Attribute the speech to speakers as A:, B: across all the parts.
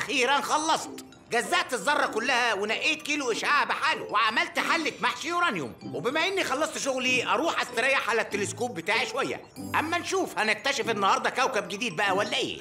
A: أخيراً خلصت. جزأت الذرة كلها ونقيت كيلو إشعاع بحاله وعملت حلة محشي يورانيوم. وبما إني خلصت شغلي أروح أستريح على التلسكوب بتاعي شوية. أما نشوف هنكتشف النهاردة كوكب جديد بقى ولا إيه؟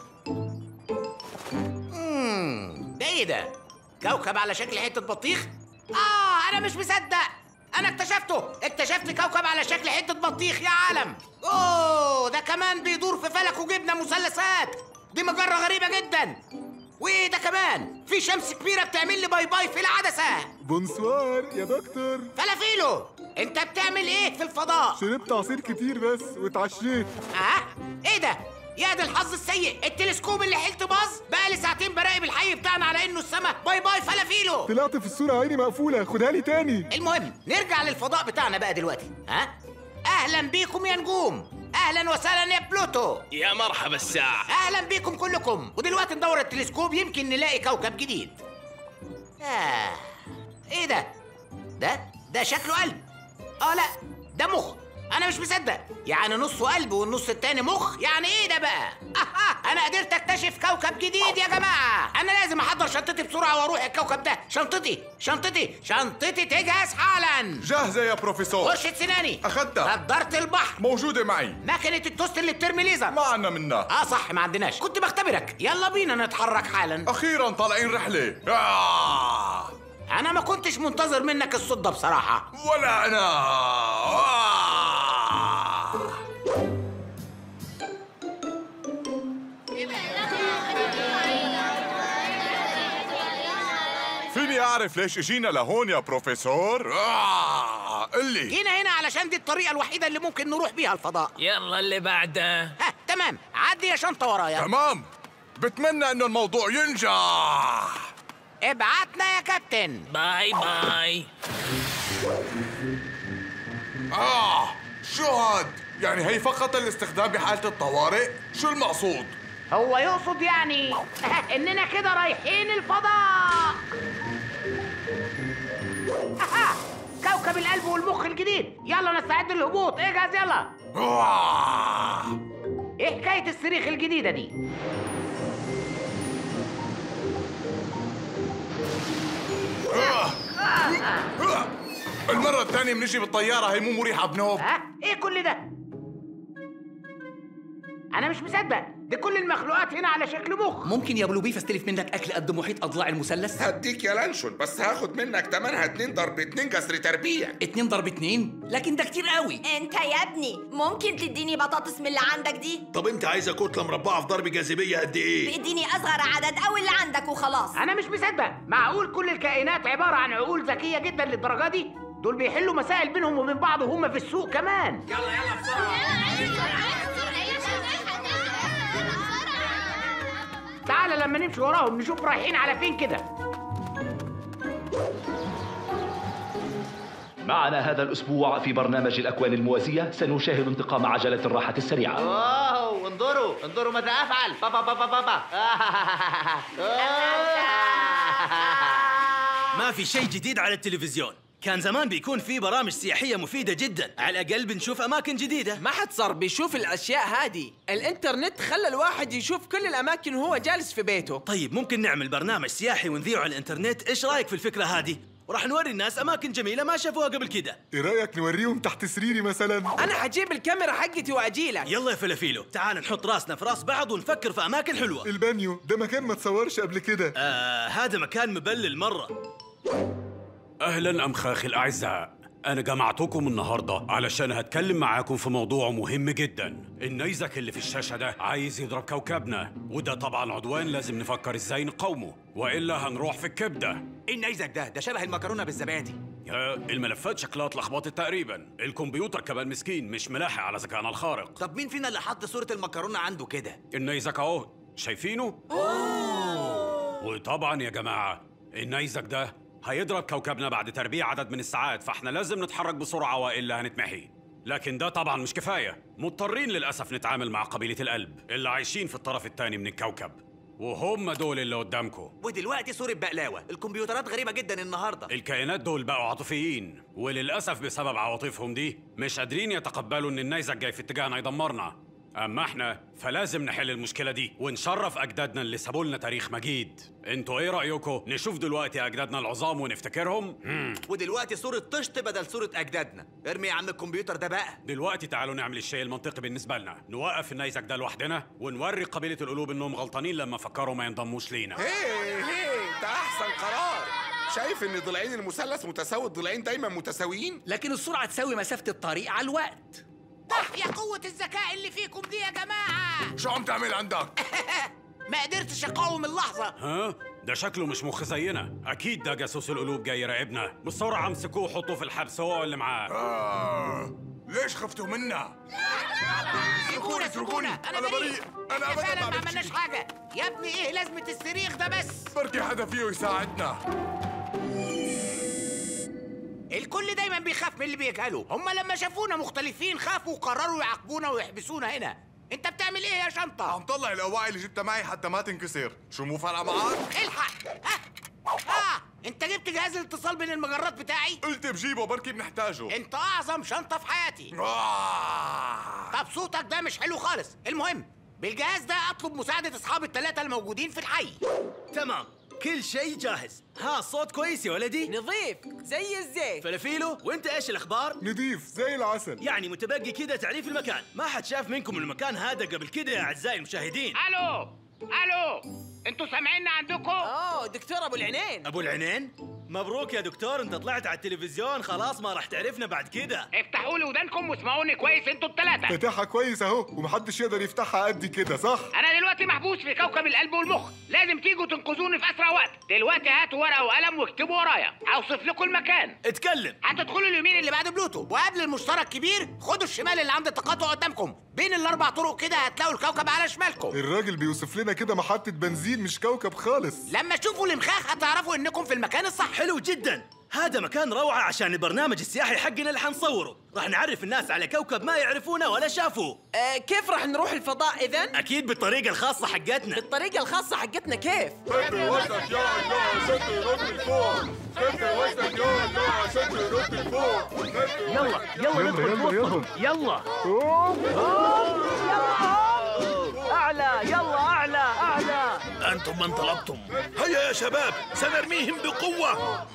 A: ده إيه ده؟ كوكب على شكل حتة بطيخ؟ أنا مش مصدق. أنا اكتشفت كوكب على شكل حتة بطيخ يا عالم. أوه، ده كمان بيدور في فلك وجبنة مثلثات. دي مجرة غريبة جدا. وايه ده كمان؟ في شمس كبيرة بتعمل لي باي باي في العدسة.
B: بونسوار يا دكتور.
A: فلافيلو، انت بتعمل ايه في الفضاء؟
B: شربت عصير كتير بس واتعشيت.
A: ايه ده؟ يا ده الحظ السيء، التلسكوب اللي حيلته باظ. بقالي ساعتين براقب الحي بتاعنا على انه السما. باي باي فلافيلو.
B: طلعت في الصورة عيني مقفولة، خدها لي تاني.
A: المهم نرجع للفضاء بتاعنا بقى دلوقتي. اهلا بيكم يا نجوم. اهلا وسهلا يا بلوتو.
C: يا مرحبا الساعة.
A: اهلا بيكم كلكم. ودلوقتي ندور التلسكوب يمكن نلاقي كوكب جديد. ايه ده شكله قلب. لا ده مخ. انا مش مصدق. يعني نصه قلب والنص التاني مخ؟ يعني ايه ده بقى؟ انا قدرت اكتشف كوكب جديد يا جماعه. انا لازم احضر شنطتي بسرعه واروح الكوكب ده. شنطتي تجهز حالا.
D: جاهزه يا بروفيسور.
A: فرشة سناني
D: اخدتها.
A: نضاره البحر
D: موجوده معي.
A: ماكينه التوست اللي بترمي ليزر
D: ما عنا منها.
A: صح ما عندناش. كنت بختبرك. يلا بينا نتحرك حالا.
D: اخيرا طالعين رحله.
A: انا ما كنتش منتظر منك الصوت ده بصراحه.
D: ولا انا. فيني اعرف ليش اجينا لهون يا بروفيسور؟ قل لي.
A: جينا هنا علشان دي الطريقه الوحيده اللي ممكن نروح بيها الفضاء.
C: يلا اللي بعده.
A: تمام. عدي يا شنطه ورايا.
D: تمام. بتمنى انه الموضوع ينجح.
A: ابعتنا يا كابتن.
C: باي باي.
D: شو هاد؟ يعني هي فقط الاستخدام بحالة الطوارئ؟ شو المقصود؟
A: هو يقصد يعني اننا كده رايحين الفضاء. كوكب القلب والمخ الجديد. يلا نستعد للهبوط. اجهز يلا. ايه حكاية الصريخ الجديدة دي؟
D: المرة الثانية بنجي بالطيارة، هي مو مريحة بنوب.
A: ايه كل ده؟ أنا مش مصدق. دي كل المخلوقات هنا على شكل مخ.
E: ممكن يا بلوبيف استلف منك أكل قد محيط أضلاع المثلث؟
F: هديك يا لانشون، بس هاخد منك تمنها 2 ضرب 2 كسر تربيع.
E: 2 ضرب 2؟ لكن ده كتير قوي.
G: انت يا ابني ممكن تديني بطاطس من اللي عندك دي؟
H: طب انت عايزه كتله مربعه في ضرب جاذبيه قد ايه؟
G: اديني اصغر عدد او اللي عندك وخلاص.
A: أنا مش مصدق. معقول كل الكائنات عبارة عن عقول ذكية جدا للدرجة دي؟ دول بيحلوا مسائل بينهم وبين بعض وهم في السوق كمان.
C: يلا بسرعة.
A: تعال لما نمشي وراهم نشوف رايحين على فين كده.
I: معنا هذا الأسبوع في برنامج الأكوان الموازية سنشاهد انتقام عجلة الراحة السريعة.
A: واو، انظروا ماذا أفعل. بابا
J: ما في شيء جديد على التلفزيون. كان زمان بيكون في برامج سياحية مفيدة جدا، على الأقل بنشوف أماكن جديدة.
K: ما حد صار بيشوف الأشياء هذه. الإنترنت خلى الواحد يشوف كل الأماكن وهو جالس في بيته.
J: طيب ممكن نعمل برنامج سياحي ونذيعه على الإنترنت، إيش رأيك في الفكرة هذه؟ وراح نوري الناس أماكن جميلة ما شافوها قبل كده.
B: إيه رأيك نوريهم تحت سريري مثلا؟
K: أنا حجيب الكاميرا حقتي وأجيلك.
J: يلا يا فلافيلو، تعال نحط راسنا في راس بعض ونفكر في أماكن حلوة.
B: البانيو ده مكان ما تصورش قبل كده.
J: هذا مكان مبلل مرة.
L: أهلاً أمخاخي الأعزاء. أنا جمعتكم النهاردة علشان هتكلم معاكم في موضوع مهم جداً. النيزك اللي في الشاشة ده عايز يضرب كوكبنا، وده طبعاً عدوان لازم نفكر إزاي نقاومه، وإلا هنروح في الكبدة.
E: النيزك ده شبه المكرونة بالزبادي.
L: الملفات شكلها اتلخبطت تقريباً. الكمبيوتر كمان مسكين مش ملاحق على ذكائنا الخارق.
E: طب مين فينا اللي حط صورة المكرونة عنده كده؟
L: النيزك أهو، شايفينه؟ وطبعاً يا جماعة النيزك ده هيضرب كوكبنا بعد تربيع عدد من الساعات، فاحنا لازم نتحرك بسرعة وإلا هنتمحي. لكن ده طبعا مش كفاية، مضطرين للأسف نتعامل مع قبيلة القلب اللي عايشين في الطرف الثاني من الكوكب، وهم دول اللي قدامكم.
E: ودلوقتي صورة بقلاوة. الكمبيوترات غريبة جدا النهاردة.
L: الكائنات دول بقوا عاطفيين، وللأسف بسبب عواطفهم دي مش قادرين يتقبلوا إن النيزك جاي في اتجاهنا يدمرنا. اما احنا فلازم نحل المشكله دي ونشرف اجدادنا اللي سابوا لنا تاريخ مجيد. انتوا ايه رايكم نشوف دلوقتي اجدادنا العظام ونفتكرهم؟
E: ودلوقتي صورة طشت بدل صورة أجدادنا. ارمي يا عم الكمبيوتر ده بقى.
L: دلوقتي تعالوا نعمل الشيء المنطقي بالنسبه لنا، نوقف النيزك ده لوحدنا ونوري قبيله القلوب انهم غلطانين لما فكروا ما ينضموش لينا.
F: هي ده احسن قرار. شايف ان ضلعين المثلث متساوي، الضلعين دايما متساويين،
A: لكن السرعه تساوي مسافه الطريق على الوقت. يا قوه الذكاء اللي فيكم دي يا جماعه.
D: شو عم تعمل عندك؟
A: ما قدرتش اقاوم اللحظه.
L: ها؟ ده شكله مش مخ زينا، اكيد ده جاسوس القلوب جاي يراقبنا. بسرعه امسكوه وحطوه في الحبس هو اللي معاه.
D: ليش خفتوا منا؟
A: اتركونا.
D: انا بريء. انا ابدا
A: ما عملناش حاجه. يا ابني ايه لازمه الصريخ ده بس؟
D: بركي حدا فيه يساعدنا.
A: الكل دايما بيخاف من اللي بيجهله. هم لما شافونا مختلفين خافوا وقرروا يعاقبونا ويحبسونا هنا. انت بتعمل ايه يا شنطه؟
D: عم طلع الاواعي اللي جبتها معي حتى ما تنكسر. شو مو فارقه معك؟
A: الحق. انت جبت جهاز الاتصال بين المجرات بتاعي؟
D: قلت بجيبه بركي بنحتاجه.
A: انت اعظم شنطه في حياتي. طب صوتك ده مش حلو خالص. المهم بالجهاز ده اطلب مساعده اصحاب الثلاثه الموجودين في الحي.
J: تمام، كل شيء جاهز. ها الصوت كويس يا ولدي؟
K: نظيف زي الزيت.
J: فلافيلو، وانت ايش الاخبار؟
B: نضيف زي العسل.
J: يعني متبقي كده تعريف المكان. ما حد شاف منكم المكان هذا قبل كده يا اعزائي المشاهدين.
A: الو انتوا سامعيننا عندكم؟
K: دكتور ابو العينين.
J: ابو العينين؟ مبروك يا دكتور، انت طلعت على التلفزيون، خلاص ما راح تعرفنا بعد كده.
A: افتحوا لي ودانكم واسمعوني كويس انتوا الثلاثه.
B: فتحها كويس اهو، ومحدش يقدر يفتحها قد كده، صح؟
A: انا دلوقتي محبوس في كوكب القلب والمخ، لازم تيجوا تنقذوني في اسرع وقت. دلوقتي هاتوا ورقه وقلم واكتبوا ورايا، اوصف لكم المكان.
J: اتكلم.
A: هتدخلوا اليمين اللي بعد بلوتو، وقبل المشترك كبير خدوا الشمال اللي عند التقاطع قدامكم. بين الاربع طرق كده هتلاقوا الكوكب على شمالكم.
B: الراجل بيوصف لنا كده محطة بنزين مش كوكب خالص.
A: لما تشوفوا المخاخ هتعرفوا انكم في المكان الصح.
J: حلو جدا، هذا مكان روعة عشان البرنامج السياحي حقنا اللي حنصوره. راح نعرف الناس على كوكب ما يعرفونا ولا شافوه.
K: كيف راح نروح الفضاء إذن؟
J: أكيد بالطريقة الخاصة حقتنا.
K: بالطريقة الخاصة حقتنا كيف؟
B: سد وسط يا الله عشان تنط لفوق. سد وسط يا الله عشان تنط لفوق.
I: يلا ندخل. يلا أعلى، يلا أعلى.
H: أنتم من طلبتم. هيا يا شباب، سنرميهم بقوة.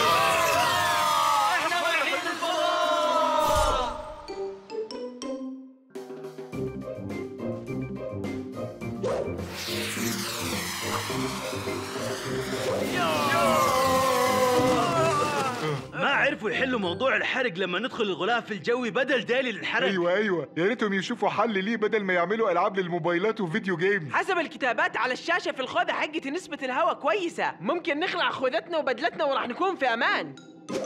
J: ما عرفوا يحلوا موضوع الحرق لما ندخل الغلاف الجوي بدل دالي للحرق.
B: ايوه يا ريتهم يشوفوا حل ليه بدل ما يعملوا العاب للموبايلات وفيديو جيم.
K: حسب الكتابات على الشاشة في الخوذة حقتي نسبة الهواء كويسة، ممكن نخلع خوذتنا وبدلتنا وراح نكون في أمان.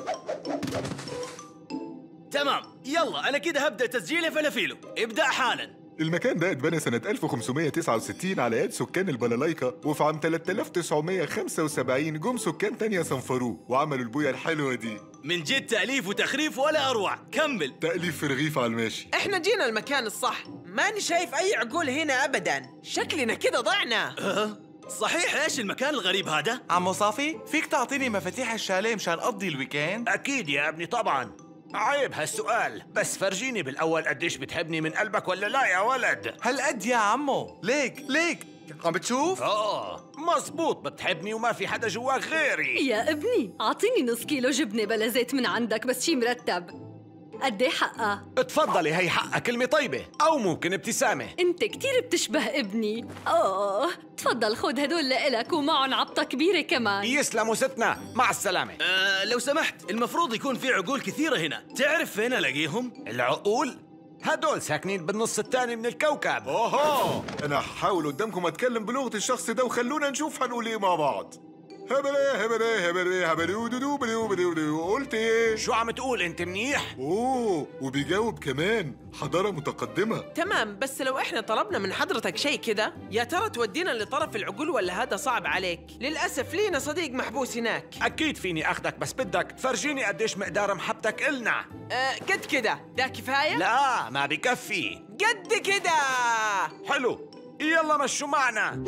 J: تمام، يلا أنا كده هبدأ تسجيل يا فلافيلو، ابدأ حالا.
B: المكان ده اتبنى سنة 1569 على يد سكان البلاليكا، وفي عام 3975 جم سكان تانية صنفروه وعملوا البوية الحلوة دي.
J: من جد تأليف وتخريف ولا أروع، كمل.
B: تأليف في رغيف على الماشي.
K: احنا جينا المكان الصح، ماني شايف أي عقول هنا أبداً، شكلنا كده ضعنا.
J: صحيح، ايش المكان الغريب هذا؟
E: عمو صافي، فيك تعطيني مفاتيح الشاليه مشان أقضي الويكند؟
A: اكيد يا ابني طبعا. عيب هالسؤال، بس فرجيني بالاول قديش بتحبني من قلبك ولا لا يا ولد.
E: هالقد يا عمو؟ ليك عم بتشوف؟
A: مزبوط، بتحبني وما في حدا جواك غيري.
M: يا ابني اعطيني نص كيلو جبنه بلا زيت من عندك، بس شي مرتب. قد ايه حقها؟
A: اتفضلي، هي حقها كلمة طيبة أو ممكن ابتسامة.
M: انت كتير بتشبه ابني. تفضل خذ هدول لإلك ومعهم عبطة كبيرة كمان.
A: يسلموا ستنا، مع السلامة.
J: لو سمحت، المفروض يكون في عقول كثيرة هنا، تعرف فين ألاقيهم؟
A: العقول؟ هدول ساكنين بالنص الثاني من الكوكب.
B: اوه، انا هحاول قدامكم اتكلم بلغة الشخص ده وخلونا نشوف هنقول ايه مع بعض. قلت ايه؟
A: شو عم تقول انت منيح؟
B: وبيجاوب كمان، حضارة متقدمة.
K: تمام، بس لو احنا طلبنا من حضرتك شيء كده، يا ترى تودينا لطرف العقول ولا هذا صعب عليك؟ للأسف لينا صديق محبوس هناك.
A: أكيد فيني أخدك، بس بدك فرجيني قديش مقدار محبتك إلنا.
K: قد كده، ده كفاية؟
A: لا، ما بكفي.
K: قد كده.
A: حلو، يلا مشوا معنا.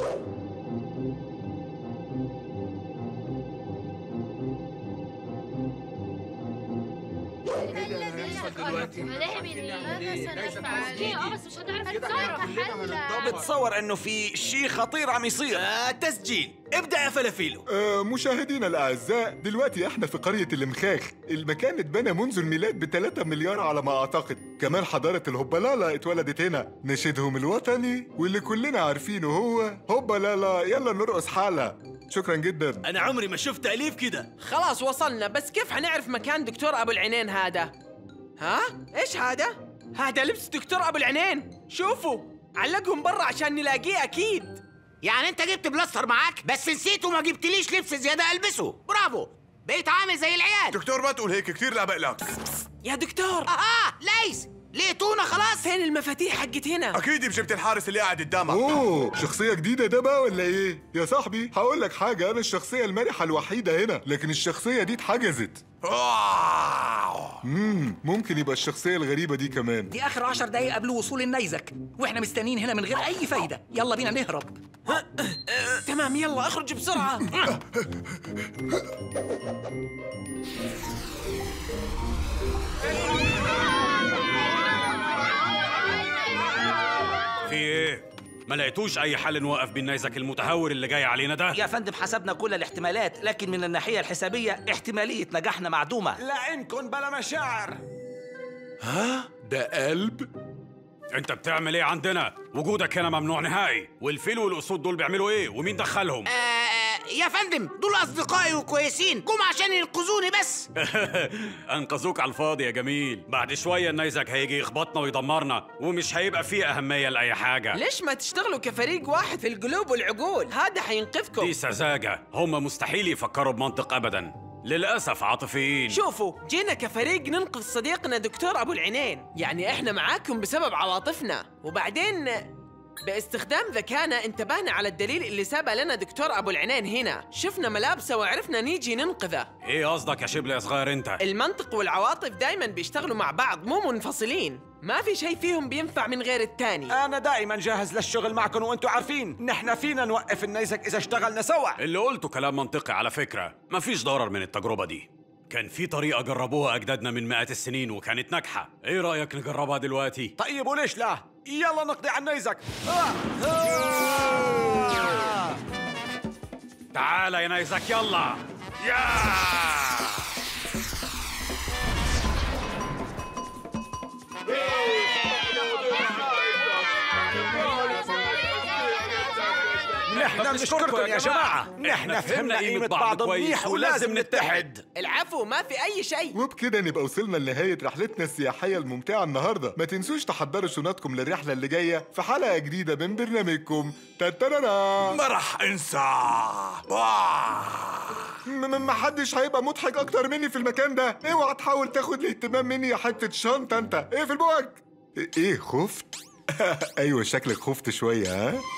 N: بتصور انه في شيء خطير عم يصير.
J: تسجيل، ابدأ يا فلافيلو.
B: مشاهدينا الأعزاء، دلوقتي احنا في قرية المخاخ. المكان اتبنى منذ الميلاد ب3 مليار على ما أعتقد. كمان حضارة الهوبالالا اتولدت هنا. نشيدهم الوطني واللي كلنا عارفينه هو هوبالالا يلا نرقص حالة. شكرا جدا.
J: أنا عمري ما شفت تأليف كده.
K: خلاص وصلنا، بس كيف حنعرف مكان دكتور أبو العينين هذا؟ ها؟ إيش هذا؟ هذا لبس دكتور أبو العينين. شوفوا علقهم برا عشان نلاقيه أكيد.
A: يعني انت جبت بلاستر معاك بس نسيت وما جبتليش لبس زيادة ألبسه. برافو، بقيت عامل زي العيال.
D: دكتور ما تقول هيك، كثير لابق لك.
K: يا دكتور.
A: ليس لقيتونا خلاص.
K: فين المفاتيح حقت هنا؟
D: اكيد بجبت الحارس اللي قاعد قدامك.
B: اوه، شخصية جديدة ده بقى ولا ايه؟ يا صاحبي هقول لك حاجة، انا الشخصية المرحة الوحيدة هنا، لكن الشخصية دي اتحجزت. ممكن يبقى الشخصية الغريبة دي كمان.
O: دي آخر 10 دقايق قبل وصول النيزك، واحنا مستنيين هنا من غير أي فايدة. يلا بينا نهرب.
K: تمام، يلا اخرج بسرعة.
L: في ايه؟ ما لقيتوش اي حل نوقف بيه النيزك المتهور اللي جاي علينا ده؟
O: يا فندم حسبنا كل الاحتمالات، لكن من الناحية الحسابية احتمالية نجاحنا معدومة.
N: لعينكن بلا مشاعر.
B: ها؟ ده قلب؟
L: انت بتعمل ايه عندنا؟ وجودك هنا ممنوع نهائي. والفيل والاسود دول بيعملوا ايه ومين دخلهم؟
A: يا فندم دول اصدقائي وكويسين، جم عشان ينقذوني بس.
L: انقذوك على الفاضي يا جميل. بعد شويه النيزك هيجي يخبطنا ويدمرنا ومش هيبقى فيه اهميه لاي حاجه.
K: ليش ما تشتغلوا كفريق واحد في القلوب والعقول؟ هذا حينقذكم.
L: دي سذاجه، هم مستحيل يفكروا بمنطق ابدا، للاسف عاطفيين.
K: شوفوا، جينا كفريق ننقذ صديقنا دكتور ابو العينين، يعني احنا معاكم بسبب عواطفنا، وبعدين باستخدام ذكائنا انتبهنا على الدليل اللي سابه لنا دكتور ابو العينين هنا، شفنا ملابسه وعرفنا نيجي ننقذه.
L: ايه قصدك يا شبل يا صغير انت؟
K: المنطق والعواطف دايما بيشتغلوا مع بعض، مو منفصلين، ما في شيء فيهم بينفع من غير التاني.
N: أنا دائما جاهز للشغل معكم وأنتوا عارفين نحن فينا نوقف النيزك إذا اشتغلنا سوا.
L: اللي قلته كلام منطقي على فكرة، مفيش ضرر من التجربة دي. كان في طريقة جربوها أجدادنا من مئات السنين وكانت ناجحة. إيه رأيك نجربها دلوقتي؟
N: طيب وليش لا؟ يلا نقضي على النيزك.
L: تعال يا نيزك يلا.
N: نحن بنشكركم يا جماعة. نحن فهمنا قيمة بعض منيح ولازم نتحد.
K: العفو، ما في أي شيء.
B: وبكده نبقى وصلنا لنهاية رحلتنا السياحية الممتعة النهاردة. ما تنسوش تحضروا شنطكم للرحلة اللي جاية في حلقة جديدة من برنامجكم تترارا.
D: ما رح انسى.
B: ما حدش هيبقى مضحك أكتر مني في المكان ده. اوعى تحاول تاخد الاهتمام مني يا حتة شنطة انت. ايه في البوك؟ ايه خفت؟ ايوه شكلك خفت شوية ها؟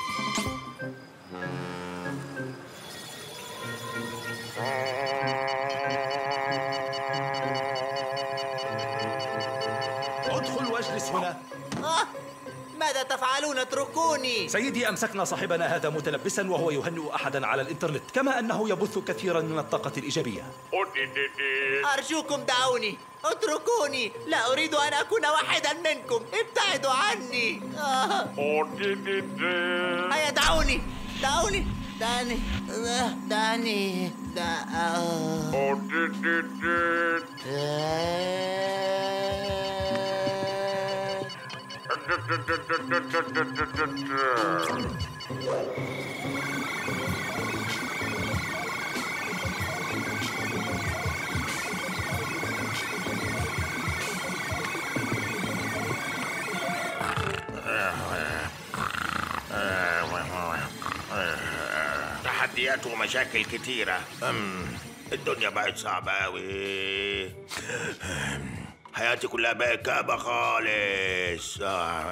P: ادخل واجلس هنا.
E: ماذا تفعلون؟ اتركوني.
O: سيدي، أمسكنا صاحبنا هذا متلبسا وهو يهنئ أحدا على الإنترنت، كما أنه يبث كثيرا من الطاقة الإيجابية.
E: أرجوكم دعوني، اتركوني، لا أريد أن أكون واحدا منكم، ابتعدوا عني. هيا دعوني دعوني دعني دعني
H: تحديات ومشاكل كتيرة. الدنيا بقت صعبة أوي. حياتي كلها بقت كآبة خالص.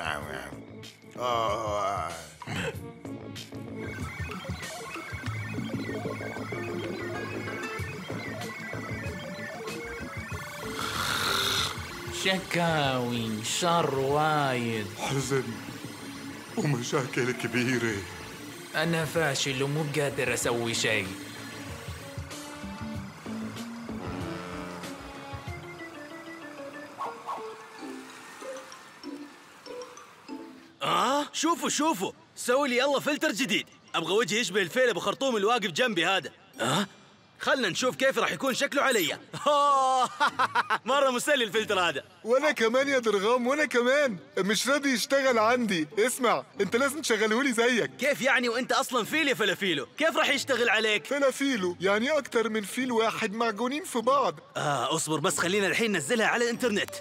C: شكاوي، شر وايد،
B: حزن ومشاكل كبيرة.
C: أنا فاشل ومو بقادر أسوي شيء.
J: شوفوا سوي لي يلا فلتر جديد. ابغى وجهي يشبه الفيل ابو خرطوم اللي واقف جنبي هذا. خلنا نشوف كيف راح يكون شكله علي. مرة مسلي الفلتر هذا.
B: وانا كمان يا درغام، وانا كمان مش راضي يشتغل عندي. اسمع، انت لازم تشغلهولي زيك.
J: كيف يعني وانت اصلا فيل يا فلافيلو؟ كيف راح يشتغل عليك؟
B: فلافيلو يعني اكتر من فيل واحد معجونين في بعض.
J: اصبر بس، خلينا الحين ننزلها على الانترنت.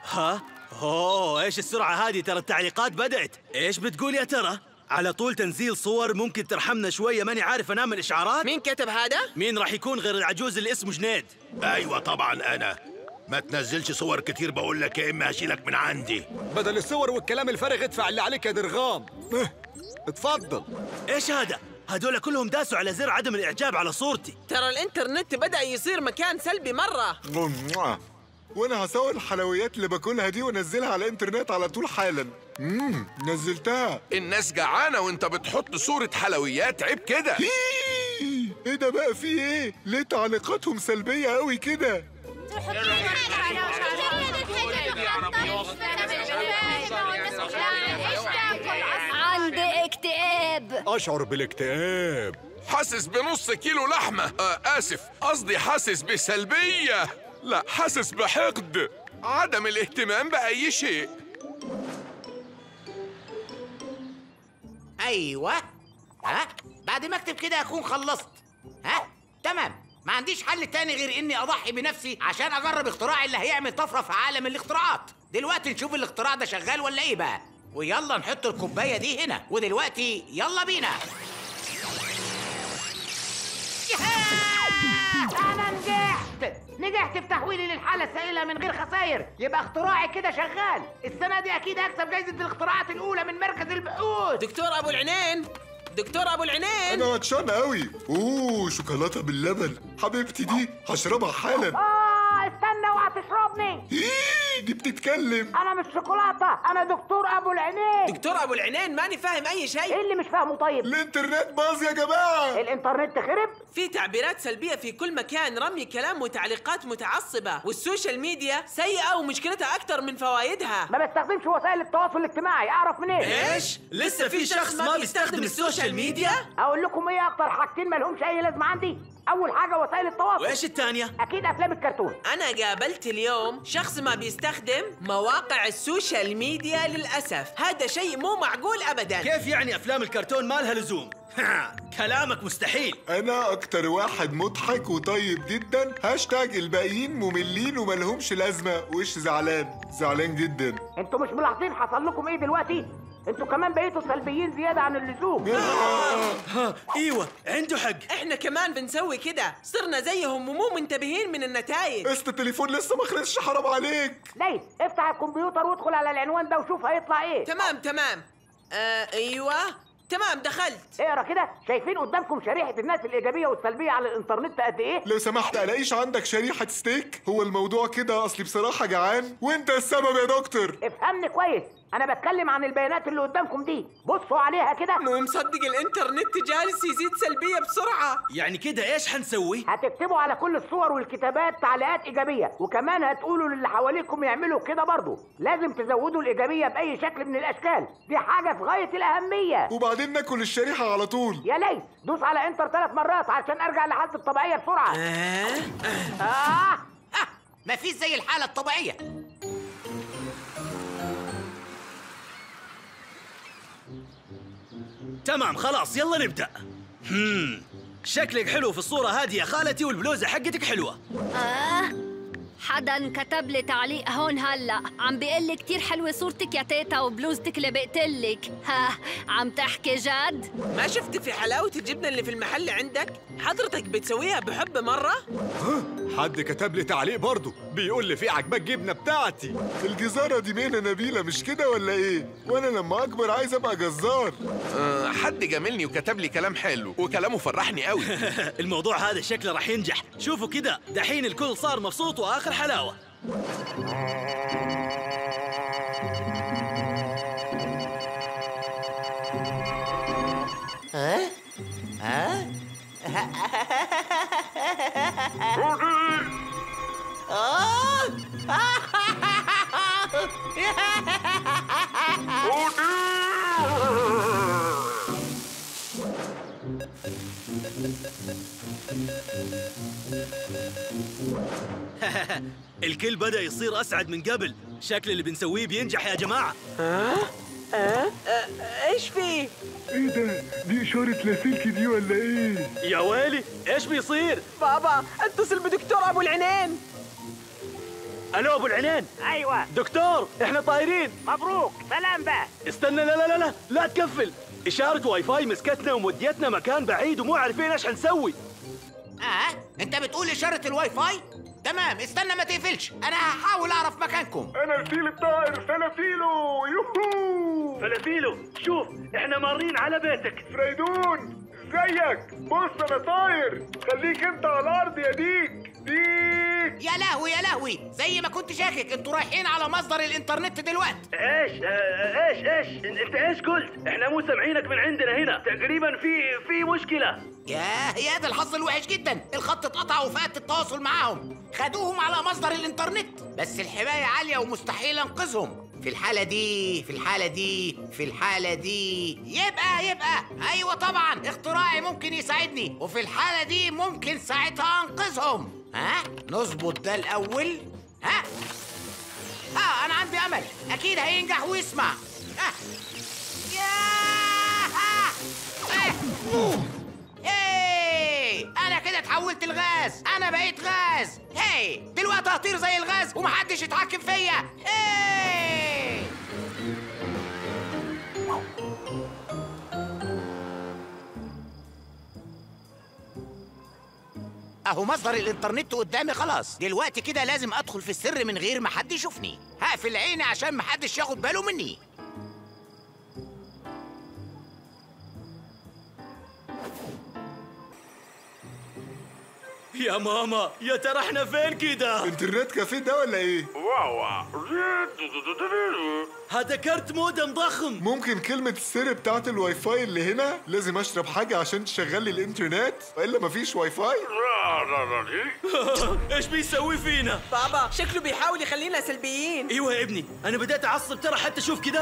J: ايش السرعة هذه؟ ترى التعليقات بدأت. ايش بتقول يا ترى؟ على طول تنزيل صور، ممكن ترحمنا شوية، ماني عارف انام الاشعارات.
K: مين كتب هذا؟
J: مين راح يكون غير العجوز اللي اسمه جنيد؟
H: ايوه طبعا انا. ما تنزلش صور كتير بقول لك، يا اما هشيلك من عندي.
N: بدل الصور والكلام الفارغ ادفع اللي عليك يا درغام. اتفضل.
J: ايش هذا؟ هذول كلهم داسوا على زر عدم الاعجاب على صورتي.
K: ترى الانترنت بدأ يصير مكان سلبي مرة.
B: وانا هصور الحلويات اللي باكلها دي وانزلها على الانترنت على طول حالا. نزلتها.
F: الناس جعانه وانت بتحط صوره حلويات، عيب كده.
B: ايه ده بقى؟ في ايه؟ ليه تعليقاتهم سلبيه قوي كده؟
M: عندي اكتئاب.
N: اشعر بالاكتئاب.
F: حاسس بنص كيلو لحمه. اسف، قصدي حاسس بسلبيه. لا، حاسس بحقد، عدم الاهتمام بأي شيء.
A: ايوه. بعد ما اكتب كده اكون خلصت. تمام. ما عنديش حل تاني غير اني اضحي بنفسي عشان اجرب اختراعي اللي هيعمل طفره في عالم الاختراعات. دلوقتي نشوف الاختراع ده شغال ولا ايه بقى. ويلا نحط الكوبايه دي هنا، ودلوقتي يلا بينا. انا نجحت في تحويلي للحالة السائلة من غير خسائر. يبقى اختراعي كده شغال. السنة دي أكيد هكسب جايزة الاختراعات الأولى من مركز البحوث.
K: دكتور أبو العنين، دكتور أبو العنين،
B: أنا عطشان قوي. شوكولاتة باللبن حبيبتي دي، هشربها حالا.
A: استنى اوعى تشربني.
B: دي بتتكلم.
A: أنا مش شوكولاتة، أنا دكتور أبو العنين.
K: دكتور أبو العنين ماني فاهم أي شيء.
A: إيه اللي مش فاهمه طيب؟
B: الإنترنت باظ يا جماعة.
A: الإنترنت خرب؟
K: في تعبيرات سلبية في كل مكان، رمي كلام وتعليقات متعصبة، والسوشيال ميديا سيئة ومشكلتها أكتر من فوائدها.
A: ما بستخدمش وسائل التواصل الاجتماعي، أعرف منين؟
J: إيش؟ لسه في شخص ما بيستخدم السوشيال ميديا؟
A: أقول لكم إيه أكتر حاجتين ما لهمش أي لازمة عندي؟ أول حاجة وسائل التواصل.
J: وإيش الثانية؟
A: أكيد أفلام الكرتون.
K: أنا قابلت اليوم شخص ما بيستخدم مواقع السوشيال ميديا للأسف. هذا شيء مو معقول أبداً.
J: كيف يعني أفلام الكرتون ما لها لزوم؟ كلامك مستحيل.
B: أنا أكتر واحد مضحك وطيب جدا. هاشتاج الباقيين مملين وملهمش لازمة. وش زعلان جدا.
A: انتوا مش ملاحظين حصل لكم ايه دلوقتي؟ انتوا كمان بقيتوا سلبيين زيادة عن اللزوم.
J: ايوه عنده حق.
K: احنا كمان بنسوي كده، صرنا زيهم ومو منتبهين من النتائج.
B: التليفون لسه ما خلصش، حرام عليك.
A: ليس، افتح الكمبيوتر وادخل على العنوان ده وشوف هيطلع ايه.
K: تمام. ايوه تمام، دخلت.
A: اقرا كده. شايفين قدامكم شريحة الناس الإيجابية والسلبية على الإنترنت قد إيه؟
B: لو سمحت ألاقيش عندك شريحة ستيك؟ هو الموضوع كده، أصلي بصراحة جعان وأنت السبب يا دكتور.
A: افهمني كويس، أنا بتكلم عن البيانات اللي قدامكم دي. بصوا عليها كده.
K: مو مصدق الإنترنت جالس يزيد سلبية بسرعة.
J: يعني كده إيش حنسوي؟
A: هتكتبوا على كل الصور والكتابات تعليقات إيجابية، وكمان هتقولوا للي حواليكم يعملوا كده برضه. لازم تزودوا الإيجابية بأي شكل من الأشكال، دي حاجة في غاية الأهمية.
B: وبعدين ناكل الشريحة على طول.
A: يا ليت دوس على انتر 3 مرات عشان ارجع لحالتي الطبيعية بسرعة. مفيش زي الحالة الطبيعية.
J: تمام خلاص يلا نبدأ. شكلك حلو في الصورة هذه يا خالتي، والبلوزة حقتك حلوة.
M: حدا كتب لي تعليق هون هلا عم بيقول لي كثير حلوه صورتك يا تيتا وبلوزتك اللي بقتلك. عم تحكي جد؟
K: ما شفت في حلاوة الجبنة اللي في المحل عندك؟ حضرتك بتسويها بحب مرة؟
N: حد كتب لي تعليق برضه بيقول لي في عجبك جبنة بتاعتي.
B: الجزارة دي مهنة نبيلة مش كده ولا ايه؟ وانا لما اكبر عايز ابقى جزار.
F: حد جاملني وكتب لي كلام حلو وكلامه فرحني قوي.
J: الموضوع هذا شكله راح ينجح. شوفوا كده، دحين الكل صار مبسوط واخر حلاوة. الكل بدأ يصير أسعد من قبل. شكل اللي بنسويه بينجح يا جماعة.
K: ايش في؟
B: ايه ده؟ دي إشارة لاسلكي دي ولا ايه؟
J: يا ويلي ايش بيصير؟
K: بابا اتصل بدكتور ابو العنين.
J: الو ابو العنين.
P: ايوه
J: دكتور احنا طايرين.
P: مبروك سلام بقى.
J: استنى لا تكفل. إشارة واي فاي مسكتنا وموديتنا مكان بعيد ومو عارفين ايش حنسوي.
A: انت بتقول إشارة الواي فاي؟ تمام استنى ما تقفلش، انا هحاول اعرف مكانكم.
B: انا الفيل الطائر فلافيلو. يوهو
J: فلافيلو شوف احنا مارين على بيتك.
B: فريدون ازيك؟ بص انا طاير، خليك انت على الارض يا ديك.
A: يا لهوي زي ما كنت شاكك، انتوا رايحين على مصدر الانترنت دلوقتي.
J: ايش انت ايش قلت؟ احنا مو سامعينك من عندنا هنا، تقريبا في مشكلة.
A: يا ده الحظ الوحش جدا، الخط اتقطع وفقدت التواصل معاهم، خدوهم على مصدر الانترنت، بس الحماية عالية ومستحيل انقذهم. في الحالة دي يبقى ايوه طبعا اختراعي ممكن يساعدني، وفي الحالة دي ممكن ساعتها انقذهم. نظبط ده الاول. انا عندي امل، اكيد هينجح ويسمع. انا كده اتحولت لغاز، انا بقيت غاز. دلوقتي هطير زي الغاز ومحدش يتحكم فيا. اهو مصدر الانترنت قدامي خلاص، دلوقتي كده لازم ادخل في السر من غير ما حد يشوفني. هقفل عيني عشان ما حدش ياخد باله مني.
J: يا ماما يا ترى احنا فين كده؟
B: انترنت كافيه ده ولا ايه؟
J: هذا كارت مودم ضخم.
B: ممكن كلمة السر بتاعت الواي فاي اللي هنا؟ لازم اشرب حاجة عشان تشغل لي الانترنت والا مفيش واي فاي.
J: ايش بيسوي فينا؟
K: بابا شكله بيحاول يخلينا سلبيين.
J: ايوه يا ابني انا بدأت اعصب ترى، حتى شوف كده.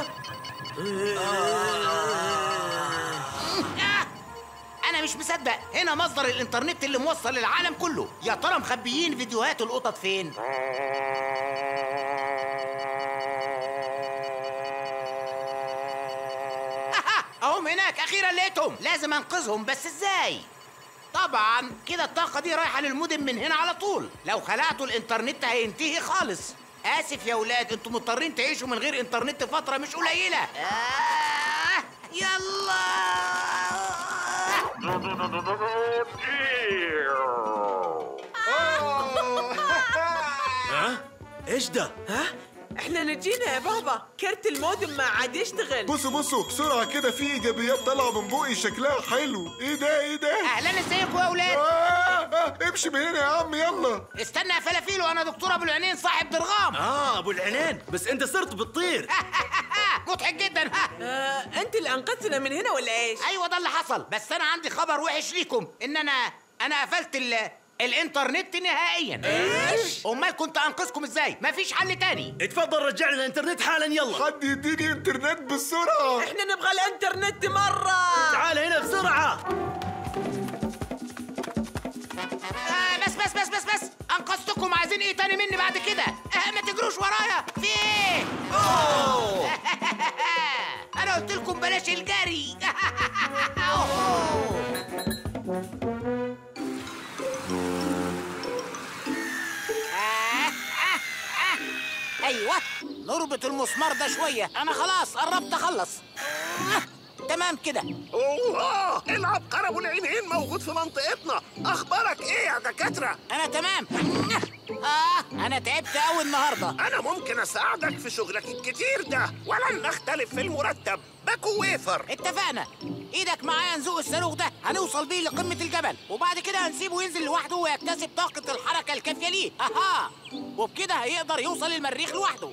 A: أنا مش مصدق، هنا مصدر الإنترنت اللي موصل للعالم كله. يا ترى مخبيين فيديوهات القطط فين؟ أهم هناك، أخيرا لقيتهم. لازم أنقذهم، بس إزاي؟ طبعا كده الطاقة دي رايحة للمودم من هنا على طول. لو خلعتوا الإنترنت هينتهي خالص. آسف يا ولاد، انتوا مضطرين تعيشوا من غير إنترنت فترة مش قليلة. يلا
J: ايش ده؟
K: احنا نجينا يا بابا، كارت المودم ما عاد يشتغل.
B: بصوا بسرعة كده، في ايجابيات طالعة من بوقي شكلها حلو. ايه ده؟
A: اهلا ازيكم يا اولاد؟
B: امشي من هنا يا عم يلا.
A: استنى يا فلافيلو، انا دكتور ابو العنين صاحب درغام.
J: ابو العنين، بس انت صرت بتطير.
A: مضحك جدا.
K: انت اللي انقذتنا من هنا ولا ايش؟
A: ايوه ده اللي حصل، بس انا عندي خبر وحش ليكم، ان انا قفلت الانترنت نهائيا.
K: ايش؟
A: امال كنت انقذكم ازاي؟ مفيش حل تاني.
J: اتفضل رجع لنا الانترنت حالا يلا.
B: حد يديني انترنت بسرعة.
K: احنا نبغى الانترنت مرة.
J: تعال هنا بسرعة.
A: بس انقذتكم، عايزين ايه تاني مني بعد كده؟ ما تجروش ورايا. في ايه؟ انا قلت لكم بلاش الجري. ايوه نربط المسمار ده شويه، انا خلاص قربت اخلص. تمام كده.
H: العبقري ابو العينين موجود في منطقتنا. اخبارك ايه يا دكاتره؟
A: انا تمام. انا تعبت قوي النهارده.
H: انا ممكن اساعدك في شغلك الكتير ده، ولن نختلف في المرتب. باكو ويفر.
A: اتفقنا. ايدك معايا نزوق الصاروخ ده، هنوصل بيه لقمه الجبل، وبعد كده هنسيبه ينزل لوحده ويكتسب طاقه الحركه الكافيه ليه. وبكده هيقدر يوصل المريخ لوحده.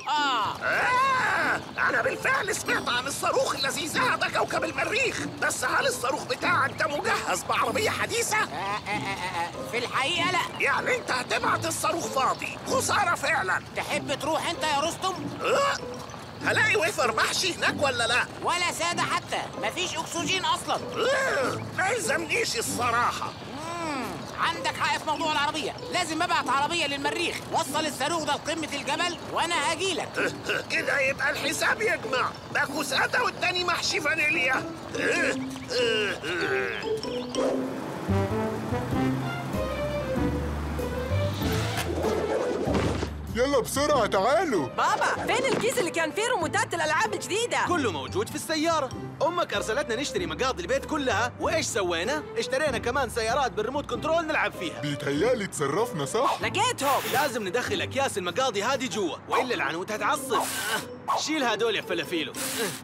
H: انا بالفعل سمعت عن الصاروخ الذي زاد كوكب المريخ، بس هل الصاروخ بتاعك ده مجهز بعربيه حديثه؟
A: في الحقيقه لا.
H: يعني انت هتبعت الصاروخ فاضي؟ خساره فعلا.
A: تحب تروح انت يا رستم؟
H: هلاقي ويفر محشي هناك ولا لا؟
A: ولا سادة حتى، مفيش أكسجين أصلا.
H: ما يلزمنيش الصراحة.
A: عندك حق في موضوع العربية. لازم ابعت عربية للمريخ وصل الصاروخ ده لقمة الجبل وانا هجيلك.
H: كده يبقى الحساب يجمع. باكو سادة والتاني محشي فانيليا.
B: يلا بسرعة تعالوا.
P: بابا فين الكيس اللي كان فيه ريموتات الألعاب الجديدة؟
J: كله موجود في السيارة. أمك أرسلتنا نشتري مقاضي البيت كلها، وإيش سوينا؟ اشترينا كمان سيارات بالريموت كنترول نلعب فيها.
B: بيتهيألي تصرفنا صح؟
P: لقيتهم.
J: لازم ندخل أكياس المقاضي هذه جوا، وإلا العنوت هتعصب. شيل هدول يا فلافيلو.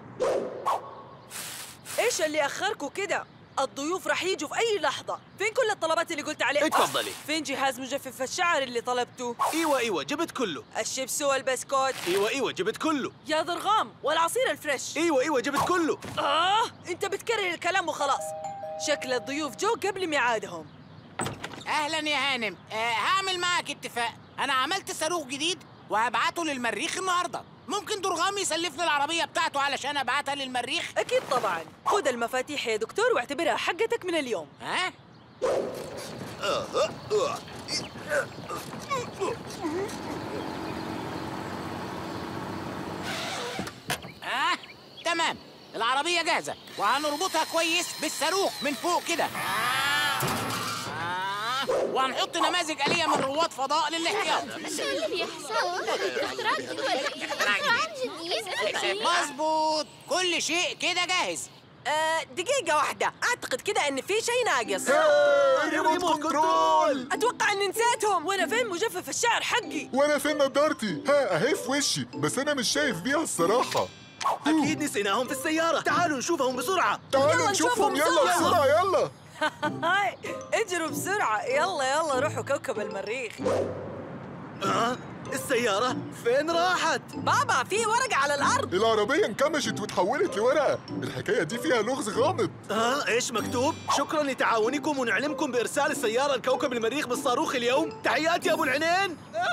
P: إيش اللي أخركوا كده؟ الضيوف رح يجوا في أي لحظة. فين كل الطلبات اللي قلت عليها؟
J: اتفضلي.
P: فين جهاز مجفف الشعر اللي طلبته؟
J: ايوه جبت كله.
P: الشيبس والبسكوت؟
J: ايوه جبت كله.
P: يا ضرغام والعصير الفريش؟
J: ايوه جبت كله.
P: انت بتكرر الكلام وخلاص. شكل الضيوف جو قبل ميعادهم.
A: اهلا يا هانم. هعمل معك اتفاق. انا عملت صاروخ جديد وهبعته للمريخ النهارده. ممكن درغام يسلفني العربية بتاعته علشان ابعتها للمريخ؟
P: اكيد طبعا. خذ المفاتيح يا دكتور واعتبرها حقتك من اليوم.
A: ها؟ تمام. العربية جاهزة وهنربطها كويس بالصاروخ من فوق كده. وهنحط نماذج آلية من رواد فضاء للاحتياط.
M: شو اللي بيحصل؟ اختراع جديد ولا اختراع جديد؟
A: مظبوط، كل شيء كده جاهز.
P: دقيقة واحدة، أعتقد كده إن في شيء ناقص.
B: ريموت كنترول.
P: أتوقع إني نسيتهم. وأنا فين مجفف الشعر حقي؟
B: وأنا فين نضارتي؟ أهي في وشي، بس أنا مش شايف بيها الصراحة.
J: أكيد نسيناهم في السيارة. تعالوا نشوفهم بسرعة.
B: تعالوا نشوفهم يلا بسرعة يلا.
P: اجروا بسرعة. يلا روحوا كوكب المريخ.
J: السيارة فين راحت؟
P: بابا في ورقة على الأرض.
B: العربية انكمشت وتحولت لورقة. الحكاية دي فيها لغز غامض.
J: ايش مكتوب؟ شكرا لتعاونكم ونعلمكم بإرسال السيارة لكوكب المريخ بالصاروخ اليوم. تحياتي يا أبو العينين.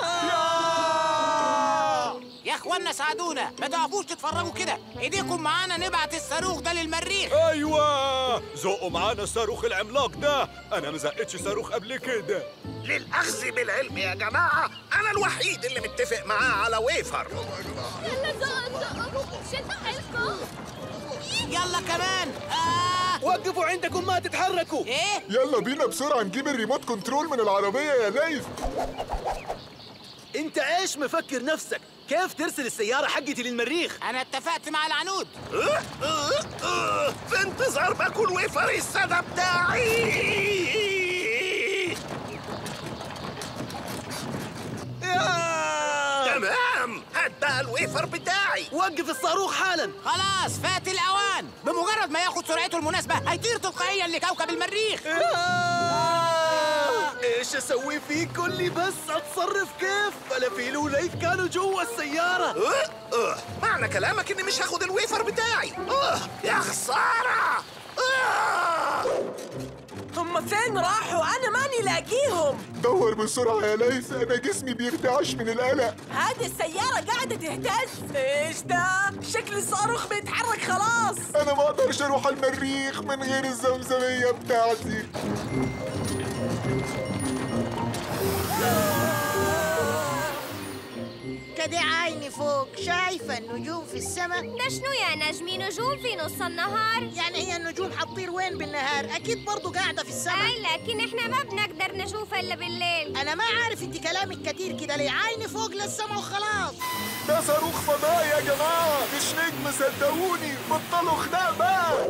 A: يا اخوانا ساعدونا، ما تقفوش تتفرجوا كده. ايديكم معانا نبعت الصاروخ ده للمريخ.
O: ايوه زقوا معانا الصاروخ العملاق ده. انا ما زقتش صاروخ قبل كده.
H: للأخذ بالعلم يا جماعة، أنا الوحيد اللي متفق معاه على ويفر.
M: يلا زقوا شدوا حيلكم.
A: يلا كمان.
J: وقفوا عندكم ما تتحركوا.
A: ايه؟
B: يلا بينا بسرعة نجيب الريموت كنترول من العربية يا ليث.
J: انت ايش مفكر نفسك؟ كيف ترسل السيارة حقتي للمريخ؟
A: انا اتفقت مع العنود.
H: في انتظار باكل ويفر السادة بتاعي. تمام، هات بقى الويفر بتاعي.
J: وقف الصاروخ حالا.
A: خلاص فات الاوان. بمجرد ما ياخد سرعته المناسبة هيطير تلقائيا لكوكب المريخ.
J: ايش اسوي فيك؟ قول لي بس اتصرف كيف؟ فلافيلو وليث كانوا جوا السيارة.
H: معنى كلامك اني مش هاخد الويفر بتاعي. يا خسارة.
P: هم فين راحوا؟ أنا ماني لاقيهم.
B: دور بسرعة يا ليث، أنا جسمي بيرتعش من القلق.
P: هذه السيارة قاعدة تهتز. إيش ده؟ شكل الصاروخ بيتحرك خلاص.
B: أنا ما أقدرش أروح المريخ من غير الزمزمية بتاعتي.
Q: كده عيني فوق شايفة النجوم في السماء.
M: ده شنو يا نجمي؟ نجوم في نص النهار؟
Q: يعني هي النجوم حتطير وين بالنهار؟ أكيد برضو قاعدة في السماء.
M: أي لكن إحنا ما بنقدر نشوفها إلا بالليل.
Q: أنا ما عارف أنت كلامك كتير كده ليه. عيني فوق للسماء وخلاص.
B: ده صاروخ فضاء يا جماعة، مش نجم صدقوني. بطلوا خناق بقى.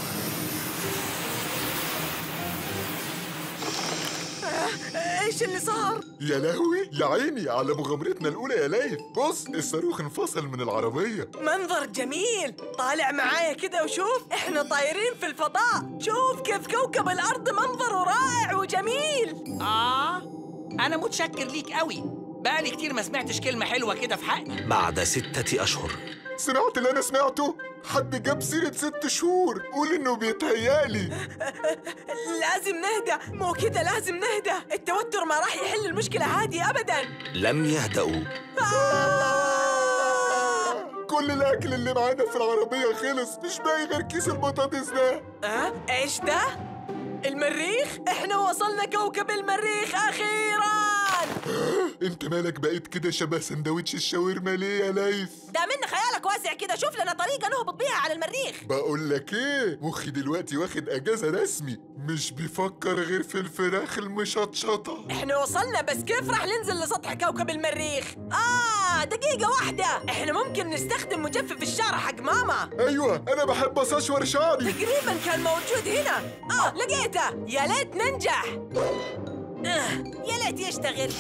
P: ايش اللي صار؟
B: يا لهوي يا عيني على مغامرتنا الأولى يا ليث. بص الصاروخ انفصل من العربية.
P: منظر جميل. طالع معايا كده وشوف احنا طايرين في الفضاء. شوف كيف كوكب الأرض منظره رائع وجميل.
E: أنا متشكر ليك قوي. بقالي كتير ما سمعتش كلمة حلوة كده في حقي.
O: بعد 6 أشهر.
B: سمعت اللي أنا سمعته؟ حد جاب سيرة 6 شهور. قول إنه بيتهيألي.
P: لازم نهدى. مو كده، لازم نهدى. التوتر ما راح يحل المشكلة هذه أبداً.
O: لم يهدأوا.
B: كل الأكل اللي معانا في العربية خلص. مش باقي غير كيس البطاطس ده.
P: إيش ده؟ المريخ؟ احنا وصلنا كوكب المريخ أخيراً.
B: انت مالك بقيت كده شبه سندوتش الشاورما ليه يا ليث؟
P: ده من خيالك واسع كده، شوف لنا طريقة نهبط بيها على المريخ.
B: بقول لك ايه، مخي دلوقتي واخد اجازة رسمي، مش بيفكر غير في الفراخ المشطشطة.
P: احنا وصلنا، بس كيف راح ننزل لسطح كوكب المريخ؟ دقيقة واحدة، احنا ممكن نستخدم مجفف الشعر حق ماما.
B: ايوه انا بحب اصشور شعري.
P: تقريبا كان موجود هنا. لقيته، يا ليت ننجح. يا ليت يشتغل.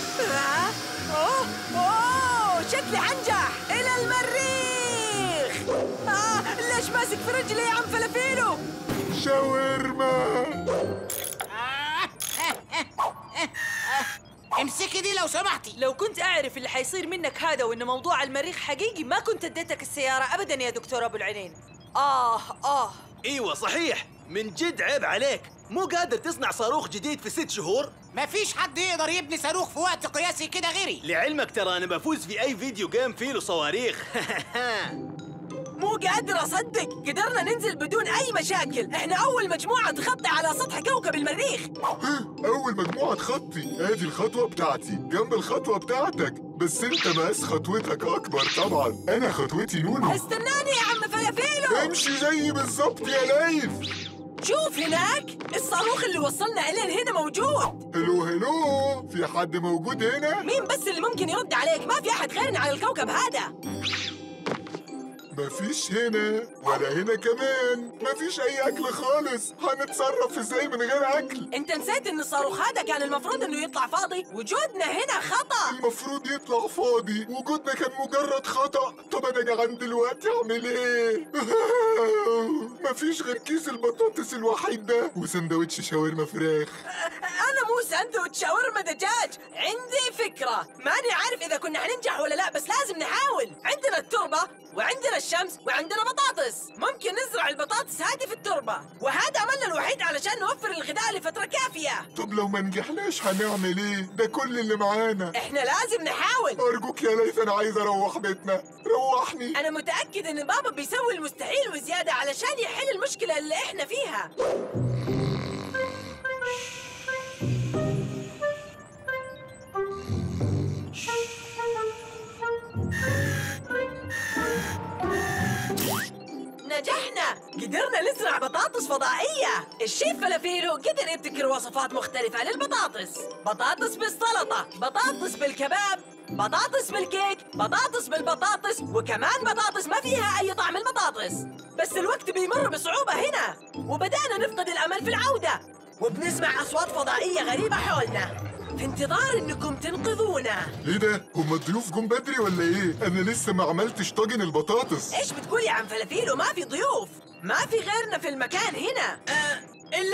P: اوه شكلي حنجح. الى المريخ. ليش ماسك في رجلي يا عم فلافيلو؟
B: شاورما.
Q: امسكي دي لو سمحتي.
P: لو كنت اعرف اللي حيصير منك هذا وان موضوع المريخ حقيقي ما كنت اديتك السيارة ابدا يا دكتور ابو العينين.
J: ايوه صحيح، من جد عيب عليك. مو قادر تصنع صاروخ جديد في 6 شهور؟
Q: مفيش حد يقدر يبني صاروخ في وقت قياسي كده غيري.
J: لعلمك ترى انا بفوز في اي فيديو جيم فيه له صواريخ.
P: مو قادر اصدق، قدرنا ننزل بدون اي مشاكل. احنا اول مجموعة تخطي على سطح كوكب المريخ.
B: اول مجموعة تخطي؟ ادي الخطوة بتاعتي جنب الخطوة بتاعتك، بس انت مقاس خطوتك اكبر طبعا. انا خطوتي نونو.
P: استناني يا عم فلافيلو.
B: امشي زيي بالظبط يا ليث.
P: شوف هناك، الصاروخ اللي وصلنا إليه هنا موجود.
B: هلو، في حد موجود هنا؟
P: مين بس اللي ممكن يرد عليك؟ ما في أحد غيرنا على الكوكب هذا.
B: مفيش هنا ولا هنا كمان، مفيش أي أكل خالص. هنتصرف إزاي من غير أكل؟
P: أنت نسيت إن الصاروخ هذا كان المفروض إنه يطلع فاضي؟ وجودنا هنا خطأ.
B: المفروض يطلع فاضي، وجودنا كان مجرد خطأ. طب أنا جعان دلوقتي أعمل إيه؟ مفيش غير كيس البطاطس الوحيد ده وسندوتش شاورما فراخ.
P: أنا مو ساندوتش شاورما دجاج. عندي فكرة، ماني عارف إذا كنا حننجح ولا لا، بس لازم نحاول. عندنا التربة وعندنا الشمس وعندنا بطاطس. ممكن نزرع البطاطس هذه في التربة، وهذا عملنا الوحيد علشان نوفر الغذاء لفترة كافية.
B: طب لو ما نجحناش هنعمل ايه؟ ده كل اللي معانا.
P: احنا لازم نحاول.
B: ارجوك يا ليث، انا عايز اروح بيتنا، روحني.
P: انا متأكد ان بابا بيسوي المستحيل وزيادة علشان يحل المشكلة اللي احنا فيها. نجحنا، قدرنا نزرع بطاطس فضائية. الشيف فلافيلو قدر يبتكر وصفات مختلفة للبطاطس. بطاطس بالسلطة، بطاطس بالكباب، بطاطس بالكيك، بطاطس بالبطاطس، وكمان بطاطس ما فيها أي طعم البطاطس. بس الوقت بيمر بصعوبة هنا، وبدأنا نفقد الأمل في العودة، وبنسمع أصوات فضائية غريبة حولنا في انتظار انكم تنقذونا.
B: ايه ده؟ هم الضيوف جم بدري ولا ايه؟ انا لسه ما عملتش طاجن البطاطس.
P: ايش بتقول يا عم فلافيلو؟ ما في ضيوف، ما في غيرنا في المكان هنا. الا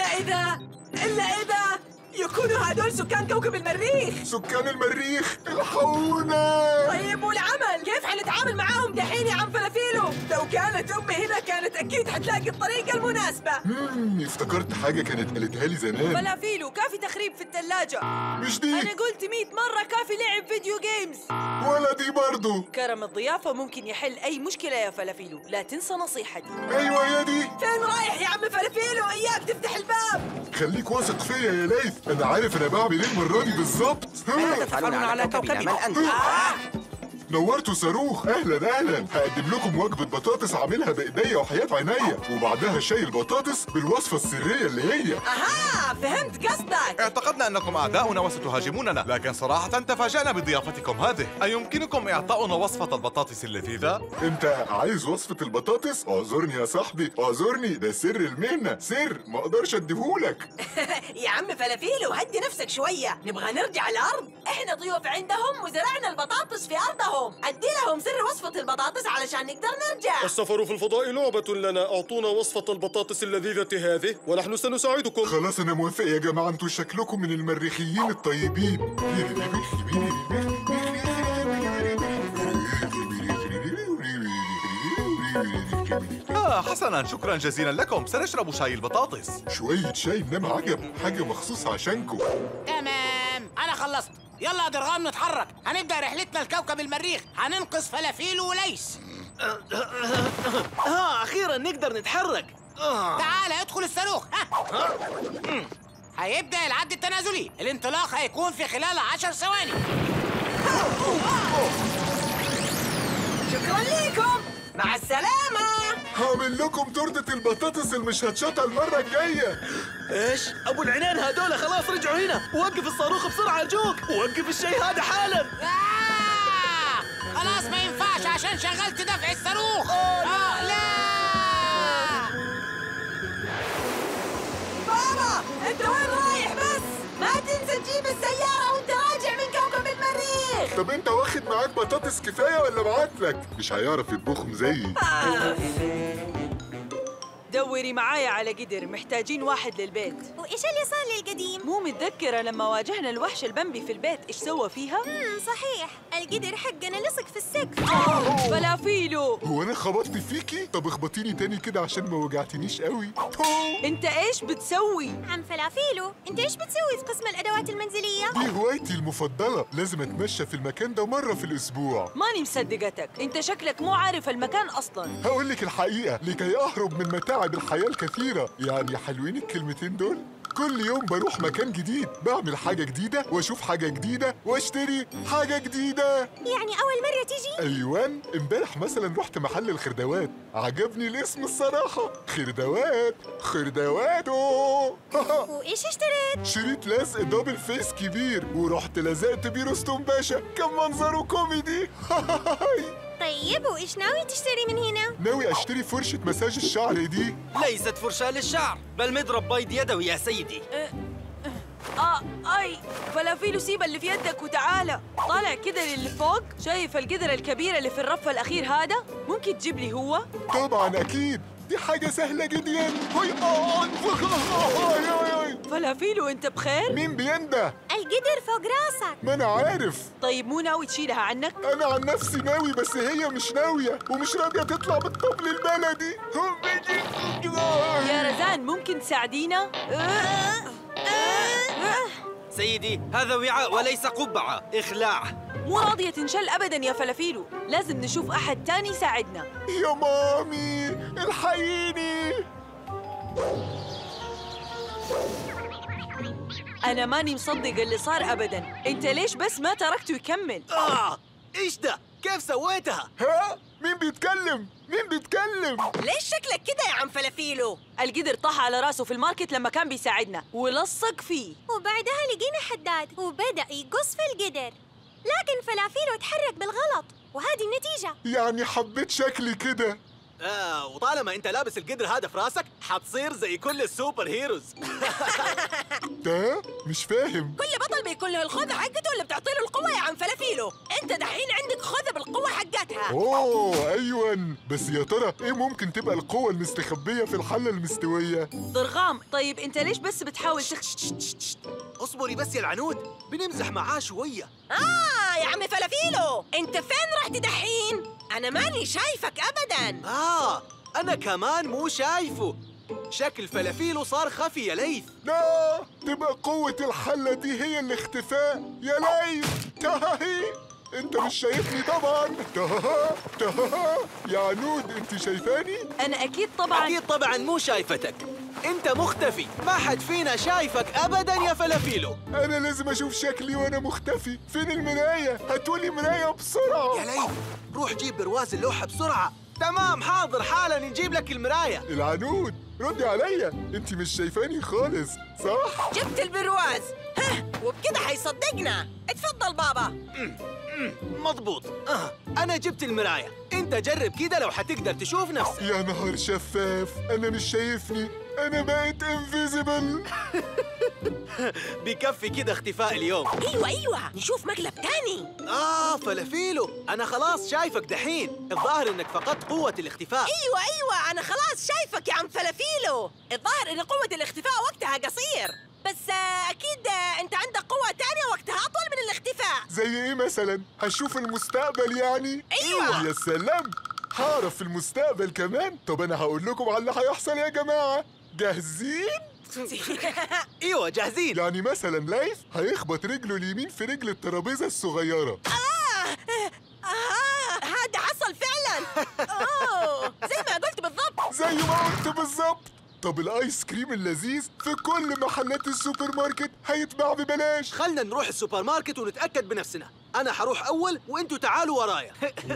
P: اذا يكونوا هدول سكان كوكب المريخ.
B: سكان المريخ، الحقونا.
P: طيب والعمل كيف حنتعامل معاهم دحين يا عم فلافيلو؟ لو كانت امي هنا كانت اكيد حتلاقي الطريقة المناسبة.
B: افتكرت حاجة كانت قالتها لي زمان.
P: فلافيلو كافي تخريب في الثلاجة.
B: مش دي؟
P: انا قلت 100 مرة كافي لعب فيديو جيمز.
B: ولا دي برضو.
P: كرم الضيافة ممكن يحل اي مشكلة يا فلافيلو، لا تنسى نصيحتي.
B: ايوه يا دي.
P: فين رايح يا عم فلافيلو؟ اياك تفتح الباب.
B: خليك واثق فيا يا ليث، انا عارف انا بعمل ايه المرة دي بالظبط.
E: ماذا تفعلون على كوكبنا أنت؟
B: نورتوا صاروخ. اهلا هقدم لكم وجبه بطاطس عاملها بايديا وحياه عينيا، وبعدها شاي البطاطس بالوصفه السريه اللي هي.
P: فهمت قصدك.
D: اعتقدنا انكم اعداؤنا وستهاجموننا، لكن صراحه تفاجأنا بضيافتكم هذه. ايمكنكم اعطاؤنا وصفه البطاطس اللذيذه؟
B: انت عايز وصفه البطاطس؟ اعذرني يا صاحبي، اعذرني، ده سر المهنه، سر ما اقدرش اديهولك.
P: يا عم فلافيلو هدي نفسك شويه، نبغى نرجع الارض. احنا ضيوف عندهم وزرعنا البطاطس في ارضهم. ادي لهم سر وصفة البطاطس علشان نقدر نرجع.
R: السفر في الفضاء لعبة لنا، اعطونا وصفة البطاطس اللذيذة هذه ونحن سنساعدكم.
B: خلاص انا موافق يا جماعة، انتوا شكلكم من المريخيين الطيبين.
D: حسنا، شكرا جزيلا لكم، سنشرب شاي البطاطس.
B: شوية شاي انما عجب، حاجة مخصوص عشانكم.
Q: تمام، انا خلصت. يلا يا درغام نتحرك، هنبدأ رحلتنا لكوكب المريخ، هننقذ فلافيلو وليس.
J: أخيرا نقدر نتحرك.
Q: تعال ادخل الصاروخ. هيبدأ العد التنازلي. الانطلاق هيكون في خلال 10 ثواني.
P: شكرا لكم، مع السلامة.
B: هعمل لكم تورتة البطاطس المشطشطة المرة الجاية.
J: ايش؟ ابو العنان هذول خلاص رجعوا هنا. وقف الصاروخ بسرعة ارجوك، وقف الشيء هذا حالا.
Q: خلاص ما ينفعش عشان شغلت دفع الصاروخ. لا
P: بابا، انت وين رايح بس؟ ما تنسى تجيب السيارة وانت راجع من كوكب المريخ.
B: طب انت واخد معاك بطاطس كفاية ولا بعتلك؟ مش هيعرف يطبخهم زيي.
S: دوري معايا على قدر، محتاجين واحد للبيت.
T: وإيش اللي صار للقديم؟
S: مو متذكرة لما واجهنا الوحش البمبي في البيت إيش سوى فيها؟
T: صحيح، القدر حقنا لصق في السقف.
S: فلافيلو،
B: هو انا خبطت فيكي؟ طب اخبطيني تاني كده عشان ما وجعتنيش قوي.
S: انت ايش بتسوي؟
T: عم فلافيلو، انت ايش بتسوي في قسم الادوات المنزلية؟
B: دي هوايتي المفضلة، لازم اتمشى في المكان ده مرة في الاسبوع.
S: ماني مصدقتك، انت شكلك مو عارف المكان اصلا.
B: هقول لك الحقيقة، لكي اهرب من متاعب الحياة الكثيرة. يعني حلوين الكلمتين دول. كل يوم بروح مكان جديد، بعمل حاجة جديدة واشوف حاجة جديدة واشتري حاجة جديدة.
T: يعني أول مرة تيجي؟
B: أيوان، امبارح مثلا رحت محل الخردوات، عجبني الاسم الصراحة، خردوات خردواتو.
T: وإيش اشتريت؟
B: شريت لزق دبل فيس كبير ورحت لزقت بيه رستم باشا، كان منظره كوميدي.
T: طيب وإيش ناوي تشتري من هنا؟
B: ناوي اشتري فرشة مساج الشعر دي.
J: ليست فرشاة للشعر، بل مضرب بيض يدوي يا سيدي.
S: اي فلافيلو، سيب اللي في يدك وتعالى. طالع كده للي فوق، شايف القدرة الكبيرة اللي في الرف الأخير هذا؟ ممكن تجيب لي هو؟
B: طبعا أكيد، دي حاجة سهلة جدا.
S: فلافيلو انت بخير؟
B: مين بينده؟
T: القدر فوق راسك.
B: ما انا عارف.
S: طيب مو ناوي تشيلها عنك؟
B: انا عن نفسي ناوي، بس هي مش ناوية ومش راضية تطلع بالطبل البلدي.
S: يا رزان ممكن تساعدينا؟
J: سيدي، هذا وعاء وليس قبعة، اخلع.
S: مو راضية تنشل أبداً يا فلافيلو، لازم نشوف أحد تاني يساعدنا.
B: يا مامي الحقيني.
S: أنا ماني مصدق اللي صار أبداً، أنت ليش بس ما تركته يكمل؟
J: إيش ده؟ كيف سويتها؟
B: ها؟ مين بيتكلم؟ مين بيتكلم؟
P: ليش شكلك كده يا عم فلافيلو؟
S: القدر طاح على راسه في الماركت لما كان بيساعدنا ولصق فيه،
T: وبعدها لقينا حداد وبدأ يقص في القدر، لكن فلافيلو اتحرك بالغلط وهذه النتيجة.
B: يعني حبيت شكلي كده.
J: وطالما انت لابس القدر هذا في راسك حتصير زي كل السوبر هيروز.
B: ده مش فاهم.
P: كل بطل بيكون له الخوذة حقته اللي بتعطي له القوة يا عم فلافيلو. انت دحين عندك خوذة بالقوة حقتها.
B: اوه ايوه، بس يا ترى ايه ممكن تبقى القوة المستخبية في الحلة المستوية؟
S: ضرغام، طيب انت ليش بس بتحاول
J: اصبري بس يا العنود، بنمزح معاه شوية.
P: يا عم فلافيلو، انت فين رحت دحين؟ انا ماني شايفك ابدا.
J: انا كمان مو شايفه. شكل فلافيلو صار خفي يا ليث.
B: لا، تبقى قوة الحلة دي هي الاختفاء يا ليث. تهاهي، انت مش شايفني طبعا. تهاها يا عنود، انت شايفاني؟
S: انا اكيد
J: طبعا مو شايفتك، انت مختفي، ما حد فينا شايفك ابدا يا فلافيلو.
B: انا لازم اشوف شكلي وانا مختفي. فين المراية؟ هاتولي مراية بسرعة.
J: يا ليث، روح جيب برواز اللوحة بسرعة. تمام، حاضر، حالا نجيب لك المراية.
B: العنود ردي عليا، انت مش شايفاني خالص صح؟
P: جبت البرواز، وبكده حيصدقنا. اتفضل بابا.
J: مضبوط. انا جبت المراية، انت جرب كده لو حتقدر تشوف نفسك.
B: يا نهار شفاف، انا مش شايفني، انا بقيت انفيزيبل.
J: بكفي كده اختفاء اليوم.
P: ايوه نشوف مقلب تاني.
J: فلافيلو، انا خلاص شايفك دحين. الظاهر انك فقدت قوة الاختفاء.
P: ايوه انا خلاص شايفك يا عم فلافيلو. الظاهر ان قوة الاختفاء وقتها قصير، بس اكيد انت عندك قوة تانية وقتها اطول من الاختفاء.
B: زي ايه مثلا؟ هشوف المستقبل يعني؟
P: ايوه
B: يا سلام، هعرف المستقبل كمان. طب انا هقول لكم على اللي هيحصل يا جماعة. جاهزين؟
J: ايوه جاهزين.
B: يعني مثلا ليث هيخبط رجله اليمين في رجل الترابيزة الصغيرة.
P: هذا حصل فعلا. زي ما قلت بالضبط.
B: زي ما قلت بالظبط. طب الايس كريم اللذيذ في كل محلات السوبر ماركت هيتباع ببلاش.
J: خلنا نروح السوبر ماركت ونتأكد بنفسنا. أنا حروح أول وأنتوا تعالوا ورايا.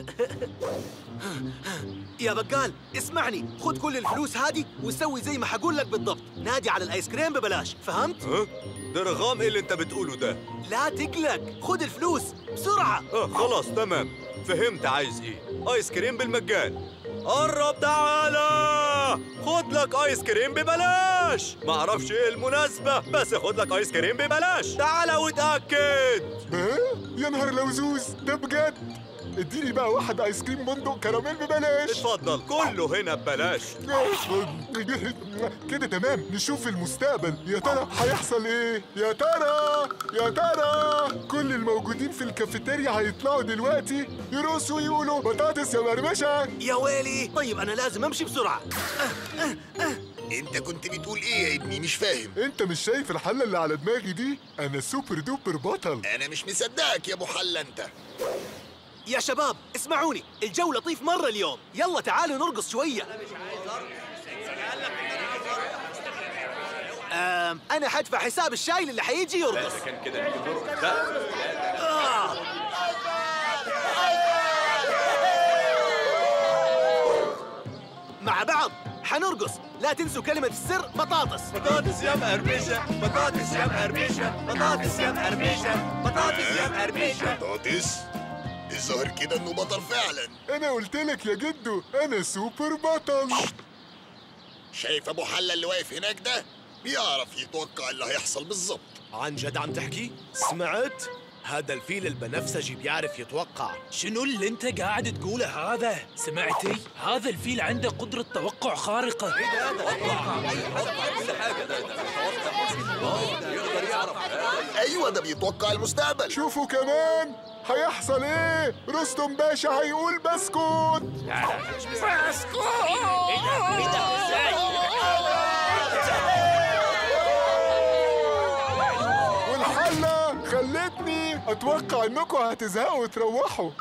J: يا بقال اسمعني، خد كل الفلوس هذه وسوي زي ما حقول لك بالضبط. نادي على الايس كريم ببلاش، فهمت؟
U: ده رغام ايه اللي انت بتقوله ده؟
J: لا تقلق، خد الفلوس بسرعة.
U: خلاص تمام، فهمت عايز ايه. ايس كريم بالمجان. قرب تعالى، خد لك ايس كريم ببلاش. ما اعرفش ايه المناسبة، بس خد لك ايس كريم ببلاش. تعالى واتأكد.
B: يا نهار لوزوز، ده بجد. اديني بقى واحد ايس كريم بندق كراميل ببلاش.
U: اتفضل، كله هنا ببلاش.
B: كده تمام. نشوف المستقبل، يا ترى هيحصل ايه؟ يا ترى كل الموجودين في الكافيتيريا هيطلعوا دلوقتي يرقصوا ويقولوا بطاطس يا مرمشة.
J: يا ويلي، طيب انا لازم امشي بسرعة.
H: انت كنت بتقول ايه يا ابني؟ مش فاهم.
B: انت مش شايف الحلة اللي على دماغي دي؟ انا سوبر دوبر بطل.
H: انا مش مصدقك يا ابو حلة انت.
J: يا شباب اسمعوني، الجو لطيف مرة اليوم، يلا تعالوا نرقص شوية. أنا حدفع حساب الشاي اللي حيجي يرقص.
U: كان كده نرقص.
J: مع بعض حنرقص، لا تنسوا كلمة السر بطاطس.
U: بطاطس يا مقرمشة، بطاطس يا مقرمشة، بطاطس يا مقرمشة، بطاطس يا مقرمشة.
H: بطاطس؟ الظاهر كده انه بطل فعلا.
B: انا قلت لك يا جدو انا سوبر بطل.
H: شايف ابو حلة اللي واقف هناك ده؟ بيعرف يتوقع اللي هيحصل بالظبط.
V: عن جد عم تحكي؟ سمعت؟ هذا الفيل البنفسجي بيعرف يتوقع.
C: شنو اللي انت قاعد تقوله هذا؟ سمعتي؟ هذا الفيل عنده قدرة توقع خارقة.
H: ايوه ده بيتوقع المستقبل.
B: شوفوا كمان هيحصل ايه. رستم باشا هيقول بسكوت.
H: بسكوت.
B: والحلة خلتني اتوقع انكم هتزهقوا وتروحوا.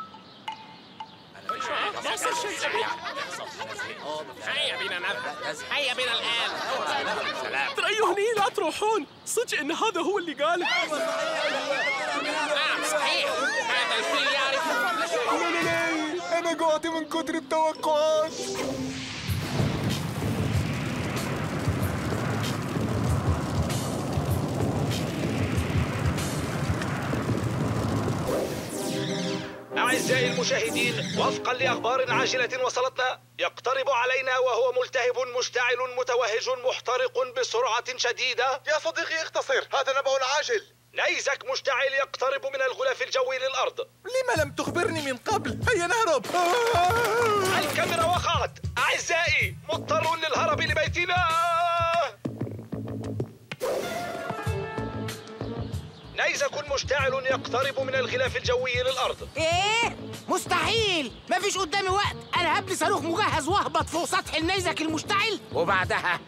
Q: هيا بينا نذهب، هيا بينا الآن. سلام.
V: تريحوني لا تروحون، صدق إن هذا هو اللي قاله.
Q: نعم صحيح، هذا الفيل يعرف.
B: لا أنا جوعت من كتر التوقعات.
O: أعزائي المشاهدين، وفقا لأخبار عاجلة وصلتنا، يقترب علينا وهو ملتهب مشتعل متوهج محترق بسرعة شديدة.
D: يا صديقي اختصر، هذا نبأ عاجل.
O: نيزك مشتعل يقترب من الغلاف الجوي للأرض.
D: لما لم تخبرني من قبل؟ هيا نهرب.
O: الكاميرا وقعت. أعزائي، مضطر للهرب لبيتنا. نيزك مشتعل يقترب من الغلاف الجوي للأرض.
Q: ايه؟ مستحيل! مفيش قدامي وقت، انا هبني صاروخ مجهز واهبط فوق سطح النيزك المشتعل وبعدها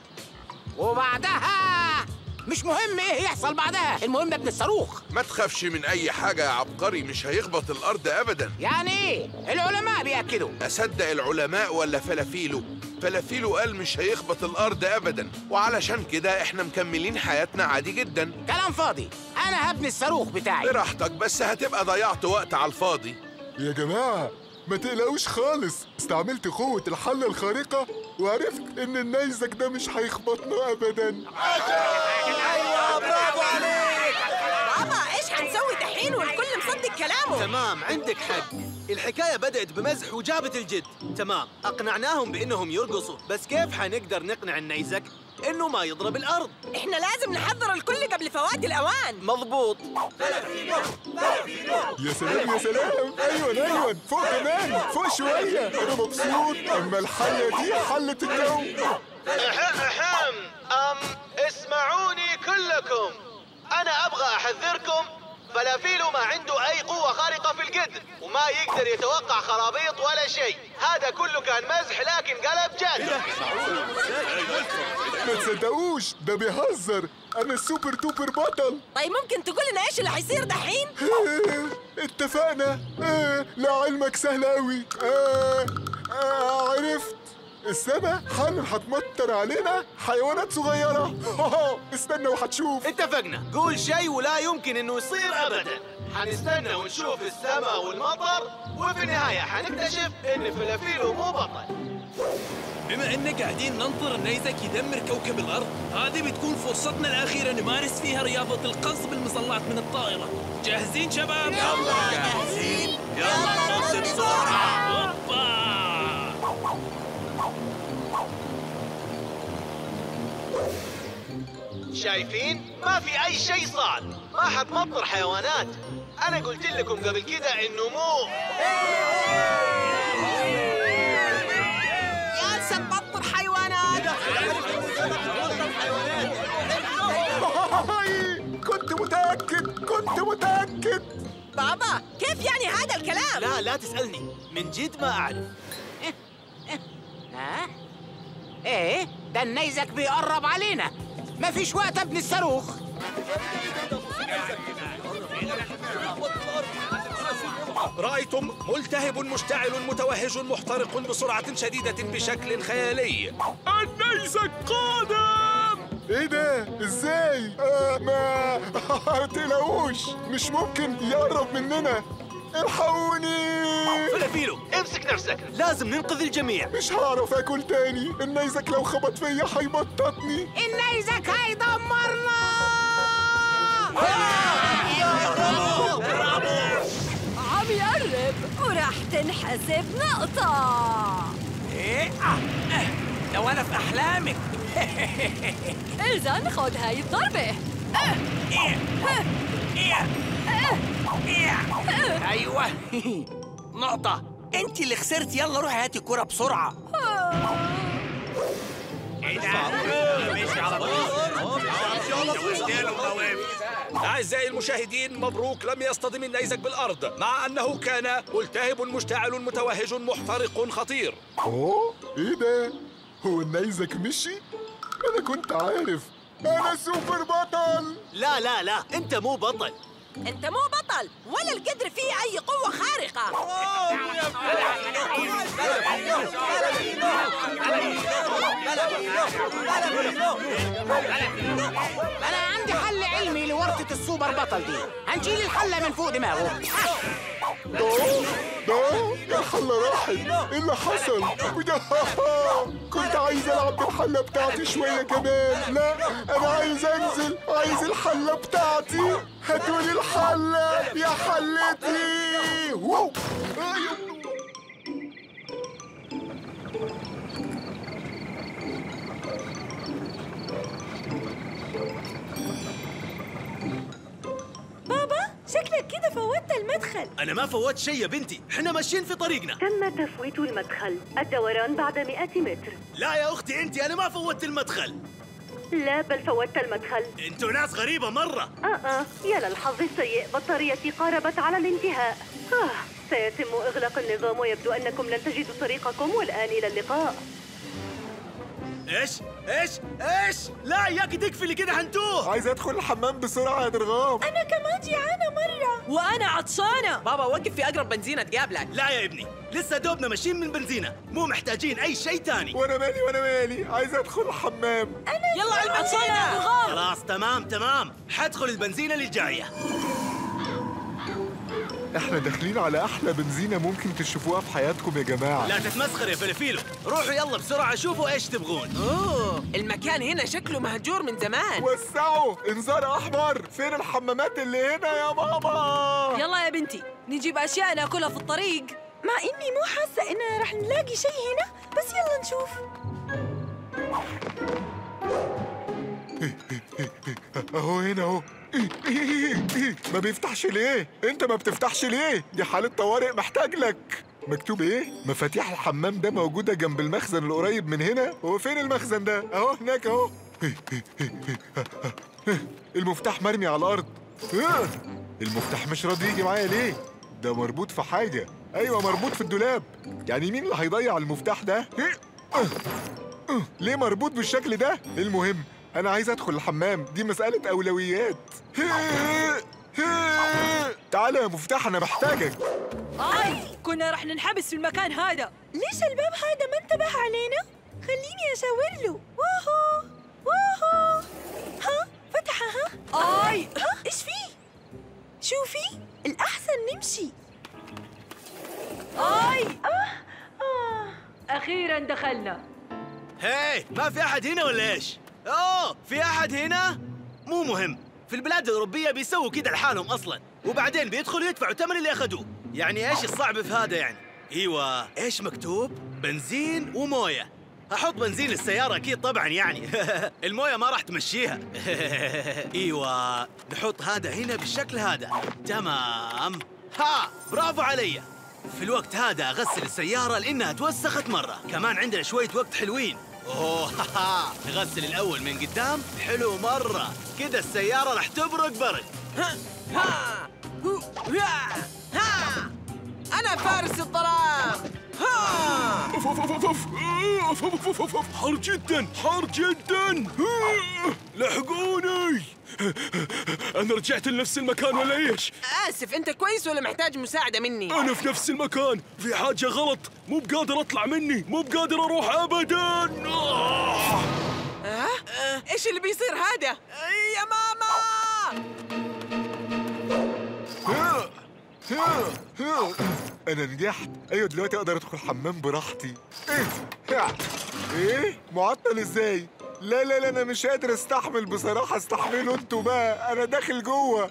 Q: مش مهم ايه يحصل بعدها، المهم ابني الصاروخ.
F: ما تخافش من اي حاجة يا عبقري، مش هيخبط الارض ابدا.
Q: يعني ايه؟ العلماء بيأكدوا.
F: اصدق العلماء ولا فلافيلو؟ فلافيلو قال مش هيخبط الارض ابدا، وعلشان كده احنا مكملين حياتنا عادي جدا.
Q: كلام فاضي، انا هبني الصاروخ بتاعي.
F: براحتك، بس هتبقى ضيعت وقت على الفاضي.
B: يا جماعة ما تقلقوش خالص، استعملت قوة الحلة الخارقة وعرفت إن النيزك ده مش هيخبطنا أبداً.
J: أيوة برافو عليك.
P: بابا إيش حنسوي دحين والكل مصدق كلامه؟
J: تمام عندك حق، الحكاية بدأت بمزح وجابت الجد. تمام، أقنعناهم بإنهم يرقصوا، بس كيف حنقدر نقنع النيزك إنه ما يضرب الأرض؟
P: إحنا لازم نحضر الكل قبل فوات الأوان.
J: مضبوط.
B: يا سلام يا سلام. أيوة فوق كمان، فوق شوية. أنا مبسوط. أما الحلة دي حلة الجو.
J: اسمعوني كلكم، أنا أبغى أحذركم. فلافيلو ما عنده أي قوة خارقة في القدر، وما يقدر يتوقع خرابيط ولا شيء. هذا كله كان مزح لكن قلب جد.
B: ما تصدقوش، ده بيهزر. أنا السوبر توبر بطل.
P: طيب ممكن تقول لنا إيش اللي حيصير دحين؟
B: اتفقنا. لعلمك سهل أوي. عرفت. السما حالا هتمطر علينا حيوانات صغيرة. استنى وهتشوف.
J: اتفقنا، قول شيء ولا يمكن انه يصير ابدا. حنستنى ونشوف السماء والمطر، وفي النهاية حنكتشف ان فلافيلو مو بطل.
C: بما اننا قاعدين ننطر النيزك يدمر كوكب الارض، هذه بتكون فرصتنا الاخيره نمارس فيها رياضه القصف بالمظلات من الطائره. جاهزين شباب؟
J: يلا جاهزين، يلا نقص بسرعه. شايفين؟ ما في أي شيء صعب، ما حتمطر حيوانات. أنا قلت لكم قبل كده إنه مو
K: يا سنمطر حيوانات.
B: كنت متأكد.
P: بابا كيف يعني هذا الكلام؟
J: لا تسألني، من جد ما أعرف.
Q: ها؟ ايه ده النيزك بيقرب علينا. مفيش وقت ابني الصاروخ.
V: رأيتم ملتهب مشتعل متوهج محترق بسرعة شديدة بشكل خيالي.
B: النيزك قادم. ايه ده؟ ازاي؟ ما تقلقوش، مش ممكن يقرب مننا. الحقوني.
J: فلافيلو امسك نفسك، لازم ننقذ الجميع.
B: مش هعرف اكل تاني، النيزك لو خبط فيا هيبططني.
Q: النيزك هيدمرنا.
P: عم يقرب وراح تنحسب نقطة.
C: لو انا في احلامك.
P: إذن خد هاي الضربة.
C: ايوه نقطة. انت اللي خسرت، يلا روحي هاتي الكرة بسرعة.
V: أعزائي المشاهدين، مبروك، لم يصطدم النيزك بالأرض، مع أنه كان ملتهب مشتعل متوهج محترق خطير.
B: اوه ايه ده؟ هو النيزك مشي؟ انا كنت عارف، انا سوبر بطل.
J: لا انت مو بطل.
P: أنت مو بطل، ولا القدر فيه أي قوة خارقة.
Q: انا عندي حل علمي لورطة السوبر بطل دي. هنشيل الحلة من فوق دماغه.
B: ده الحلة راحت. ايه اللي حصل؟ كنت عايز العب بالحلة بتاعتي شوية كمان. لا انا عايز انزل، عايز الحلة بتاعتي. هاتولي الحلة يا حلتي. واو.
S: بابا شكلك كده فوتت المدخل.
J: أنا ما فوت شيء يا بنتي، إحنا ماشيين في طريقنا.
G: تم تفويت المدخل، الدوران بعد 100 متر.
J: لا يا أختي أنت، أنا ما فوتت المدخل.
G: لا بل فوتت المدخل.
J: أنتوا ناس غريبة مرة.
G: يا للحظ السيء، بطاريتي قاربت على الانتهاء. سيتم إغلاق النظام ويبدو أنكم لن تجدوا طريقكم، والآن إلى اللقاء.
J: ايش؟ لا ياك تكفي اللي كده هنتوه.
B: عايز ادخل الحمام بسرعة يا درغام.
S: أنا كمان جيعانة مرة. وأنا عطشانة.
K: بابا وقف في أقرب بنزينة تقابلك.
J: لا يا ابني، لسه دوبنا ماشيين من بنزينة، مو محتاجين أي شيء تاني.
B: وانا مالي، عايز ادخل الحمام.
S: يلا على العطشانة.
J: خلاص تمام، حدخل البنزينة اللي جاية.
B: احنا داخلين على احلى بنزينة ممكن تشوفوها في حياتكم يا جماعة.
J: لا تتمسخر يا فلافيلو، روحوا يلا بسرعة شوفوا ايش تبغون.
K: المكان هنا شكله مهجور من زمان.
B: وسعوا، انذار احمر، فين الحمامات اللي هنا يا ماما؟
S: يلا يا بنتي نجيب أشياء ناكلها في الطريق، مع إني مو حاسة إننا رح نلاقي شيء هنا، بس يلا نشوف.
B: اهو هنا اهو. ما بيفتحش ليه؟ انت ما بتفتحش ليه؟ دي حالة طوارئ، محتاج لك. مكتوب ايه؟ مفاتيح الحمام ده موجودة جنب المخزن القريب من هنا. هو فين المخزن ده؟ اهو هناك اهو. المفتاح مرمي على الارض. المفتاح مش راضي يجي معايا ليه؟ ده مربوط في حاجة. ايوه مربوط في الدولاب. يعني مين اللي هيضيع المفتاح ده؟ ليه مربوط بالشكل ده؟ المهم أنا عايز أدخل الحمام، دي مسألة أولويات. تعالى يا مفتاح، أنا محتاجك.
S: كنا رح ننحبس في المكان هذا.
T: ليش الباب هذا ما انتبه علينا؟ خليني أشاور له. واهو واهو. ها فتحها.
S: آي
T: إيش فيه؟ شوفي الأحسن نمشي.
S: آي أخيراً دخلنا.
I: هاي ما في أحد هنا ولا إيش؟ أوه في أحد هنا؟ مو مهم، في البلاد الأوروبية بيسووا كده لحالهم أصلاً، وبعدين بيدخلوا يدفعوا ثمن اللي أخذوه. يعني إيش الصعب في هذا يعني؟ أيوة، إيش مكتوب؟ بنزين وموية. هحط بنزين للسيارة أكيد طبعاً يعني. الموية ما راح تمشيها. أيوة، نحط هذا هنا بالشكل هذا. تمام. ها، برافو علي. في الوقت هذا أغسل السيارة لأنها توسخت مرة. كمان عندنا شوية وقت حلوين. أوه نغسل الأول من قدام. حلو مرة. كده السيارة رح تبرق برق.
K: أنا فارس الظلام.
C: حار جدا، حار جدا. لحقوني. أنا رجعت لنفس المكان ولا إيش؟
K: آسف، أنت كويس ولا محتاج مساعدة مني؟
C: أنا في نفس المكان، في حاجة غلط، مو بقادر أطلع مني، مو بقادر أروح أبداً.
K: إيش اللي بيصير هذا؟ يا ماما!
B: أنا نجحت. أيوة دلوقتي أقدر أدخل حمام براحتي. إيه؟ معطل إزاي؟ لا لا لا أنا مش قادر أستحمل بصراحة. استحملوا أنتوا بقى، أنا داخل جوه.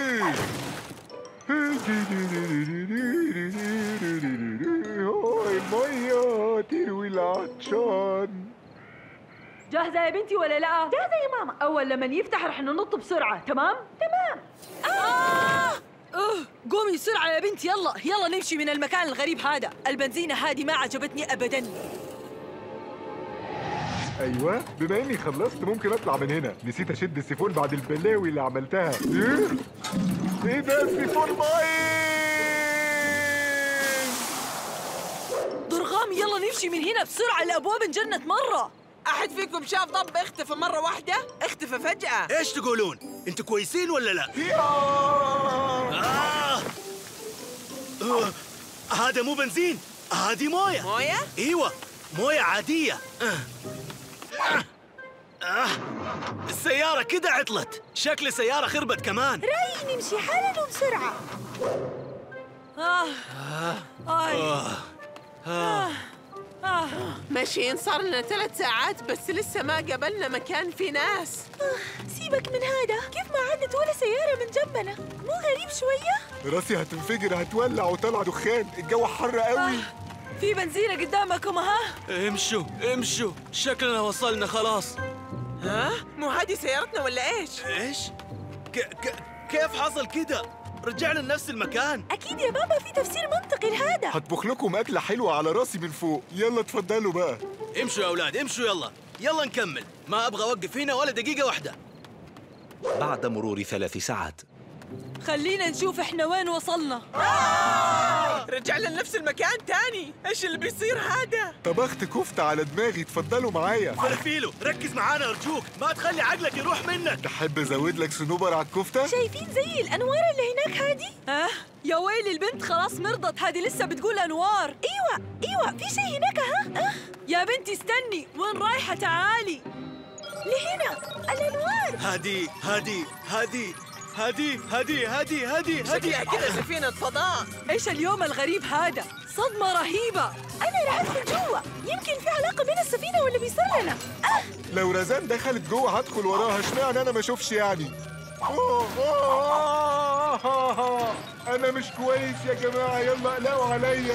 B: المية تروي العطشان.
S: جاهزة يا بنتي ولا لا؟
T: جاهزة يا ماما.
S: أول لما يفتح رح ننط بسرعة. تمام؟
T: تمام.
S: قومي بسرعة يا بنتي. يلا يلا نمشي من المكان الغريب هذا. البنزينة هذه ما عجبتني أبداً.
B: أيوة، بما إني خلصت ممكن أطلع من هنا. نسيت أشد السيفون بعد البلاوي اللي عملتها. إيه ده السيفون
S: ضرغام يلا نمشي من هنا بسرعة. الأبواب انجنت مرة.
K: أحد فيكم شاف ضب اختفى مرة واحدة؟ اختفى فجأة.
I: إيش تقولون؟ أنتوا كويسين ولا لا؟ هذا مو بنزين، هذه موية.
K: موية؟
I: ايوه، موية عادية. السيارة كده عطلت. شكل السيارة خربت كمان.
T: رأيي نمشي حالا وبسرعة.
K: ماشيين صار لنا 3 ساعات بس لسه ما قابلنا مكان فيه ناس.
T: سيبك من هذا. كيف ما عدت ولا سيارة من جنبنا؟ مو غريب شوية؟
B: راسي هتنفجر، هتولع وطلع دخان. الجو حر قوي.
S: في بنزينة قدامكم. ها
I: امشوا امشوا، شكلنا وصلنا خلاص.
K: ها؟ مو هذه سيارتنا ولا ايش؟
I: ايش؟ كيف حصل كده؟ رجعنا لنفس المكان.
T: أكيد يا بابا في تفسير منطقي لهذا.
B: هطبخ لكم أكلة حلوة على راسي من فوق. يلا اتفضلوا بقى.
I: امشوا يا أولاد امشوا. يلا يلا نكمل. ما أبغى أوقف هنا ولا دقيقة واحدة.
O: بعد مرور 3 ساعات.
S: خلينا نشوف احنا وين وصلنا.
K: رجعنا لنفس المكان تاني. ايش اللي بيصير هذا؟
B: طبخت كفتة على دماغي. اتفضلوا معايا.
I: فلافيلو ركز معانا أرجوك، ما تخلي عقلك يروح منك.
B: تحب أزود لك صنوبر على الكفتة؟
T: شايفين زي الأنوار اللي هناك هذه؟
S: يا ويلي البنت خلاص مرضت. هذه لسه بتقول أنوار.
T: ايوه في شيء هناك.
S: يا بنتي استني، وين رايحة؟ تعالي
T: لهنا. الأنوار
I: هذه
K: شكلها كده سفينة فضاء.
S: ايش اليوم الغريب هذا؟ صدمة رهيبة.
T: أنا راح أدخل جوا. يمكن في علاقة بين السفينة واللي بيصير لنا.
B: لو رزان دخلت جوه هدخل وراها. اشمعنى أنا ما أشوفش يعني؟ أنا مش كويس يا جماعة. يلا قلقوا عليا.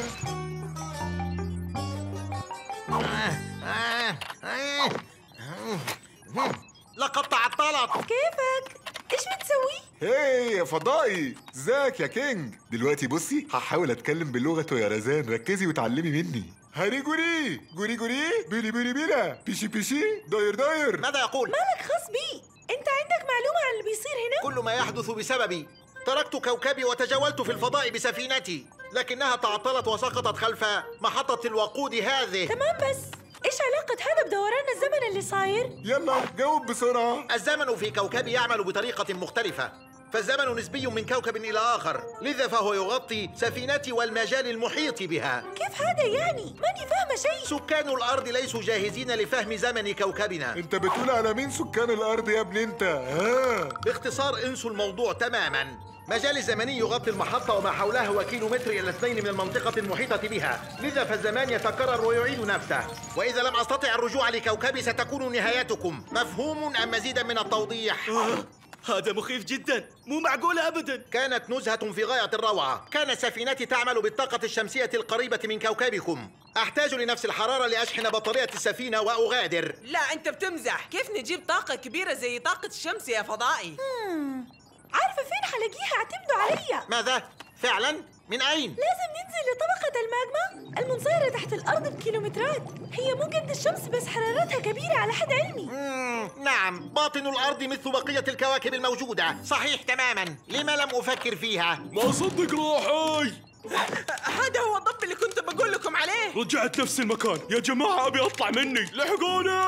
E: لقد تعطلت.
T: كيفك؟ إيش بتسوي؟
B: هاي يا فضائي، ازيك يا كينج؟ دلوقتي بصي هحاول اتكلم بلغته يا رزان. ركزي وتعلمي مني. هاري جوري جوري جوري بيري بيري بيرا بيشي بيشي داير داير.
E: ماذا يقول؟
T: مالك خاص بي؟ أنت عندك معلومة عن اللي بيصير هنا؟
E: كل ما يحدث بسببي. تركت كوكبي وتجولت في الفضاء بسفينتي، لكنها تعطلت وسقطت خلف محطة الوقود هذه.
T: تمام، بس إيش علاقة هذا بدوران الزمن اللي صاير؟
B: يلا جاوب بسرعة.
E: الزمن في كوكبي يعمل بطريقة مختلفة، فالزمن نسبي من كوكب إلى آخر، لذا فهو يغطي سفينتي والمجال المحيط بها.
T: كيف هذا يعني؟ ماني فاهمة شيء.
E: سكان الأرض ليسوا جاهزين لفهم زمن كوكبنا.
B: انت بتقول على مين سكان الأرض يا ابني انت؟
E: باختصار انسوا الموضوع تماما. مجال الزمني يغطي المحطة وما حولها وكيلومتر إلى 2 من المنطقة المحيطة بها، لذا فالزمان يتكرر ويعيد نفسه، وإذا لم أستطع الرجوع لكوكبي ستكون نهايتكم. مفهوم أم مزيدا من التوضيح؟
I: هذا مخيف جدا، مو معقولة أبدا.
E: كانت نزهة في غاية الروعة. كانت سفينتي تعمل بالطاقة الشمسية القريبة من كوكبكم. أحتاج لنفس الحرارة لأشحن بطارية السفينة وأغادر.
K: لا أنت بتمزح، كيف نجيب طاقة كبيرة زي طاقة الشمس يا فضائي؟
T: عارفة فين حلاقيها؟ اعتمدوا علي.
E: ماذا؟ فعلا؟ من أين؟
T: لازم ننزل لطبقة الماغما المنصهرة تحت الأرض بكيلومترات. هي مو قد الشمس بس حرارتها كبيرة على حد علمي.
E: نعم، باطن الأرض مثل بقية الكواكب الموجودة. صحيح تماما، لما لم أفكر فيها؟
R: ما أصدق روحي.
K: هذا هو الضب اللي كنت بقول لكم عليه.
R: رجعت نفس المكان. يا جماعة أبي أطلع مني، لحقوني.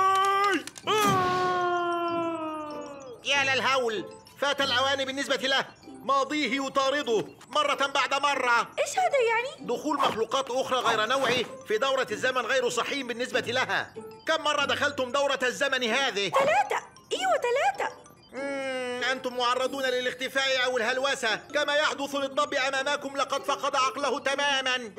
E: يا للهول، فات الأوان بالنسبة له. ماضيه يطارده مرة بعد مرة.
T: إيش هذا يعني؟
E: دخول مخلوقات أخرى غير نوعي في دورة الزمن غير صحي بالنسبة لها. كم مرة دخلتم دورة الزمن هذه؟
T: 3. أيوة 3.
E: أنتم معرضون للاختفاء أو الهلوسة كما يحدث للضب أمامكم. لقد فقد عقله تماما.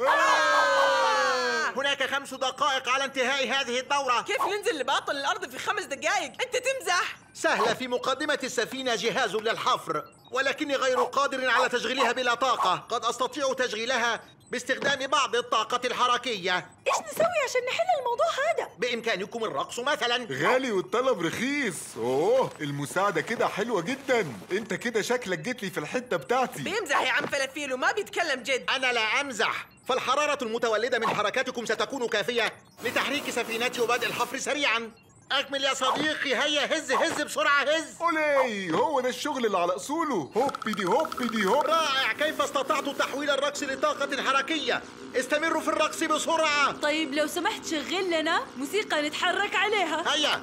E: هناك 5 دقائق على انتهاء هذه الدورة.
K: كيف ننزل لباطن الأرض في 5 دقائق؟ أنت تمزح.
E: سهلة. في مقدمة السفينة جهاز للحفر، ولكني غير قادر على تشغيلها بلا طاقة. قد أستطيع تشغيلها باستخدام بعض الطاقة الحركية.
T: إيش نسوي عشان نحل الموضوع هذا؟
E: بإمكانكم الرقص مثلا.
B: غالي والطلب رخيص. اوه المساعدة كده حلوة جدا. انت كده شكلك جيت لي في الحتة بتاعتي.
K: بيمزح يا عم فلافيل وما بيتكلم جد.
E: أنا لا أمزح. فالحرارة المتولدة من حركاتكم ستكون كافية لتحريك سفينتي وبدء الحفر سريعا. أكمل يا صديقي. هيا هز هز بسرعة هز.
B: أولي، هو ده الشغل اللي على أصوله. هوبيدي هوبيدي هوب.
E: رائع. كيف استطعت تحويل الرقص لطاقة حركية؟ استمروا في الرقص بسرعة.
S: طيب لو سمحت شغل لنا موسيقى نتحرك عليها.
E: هيا.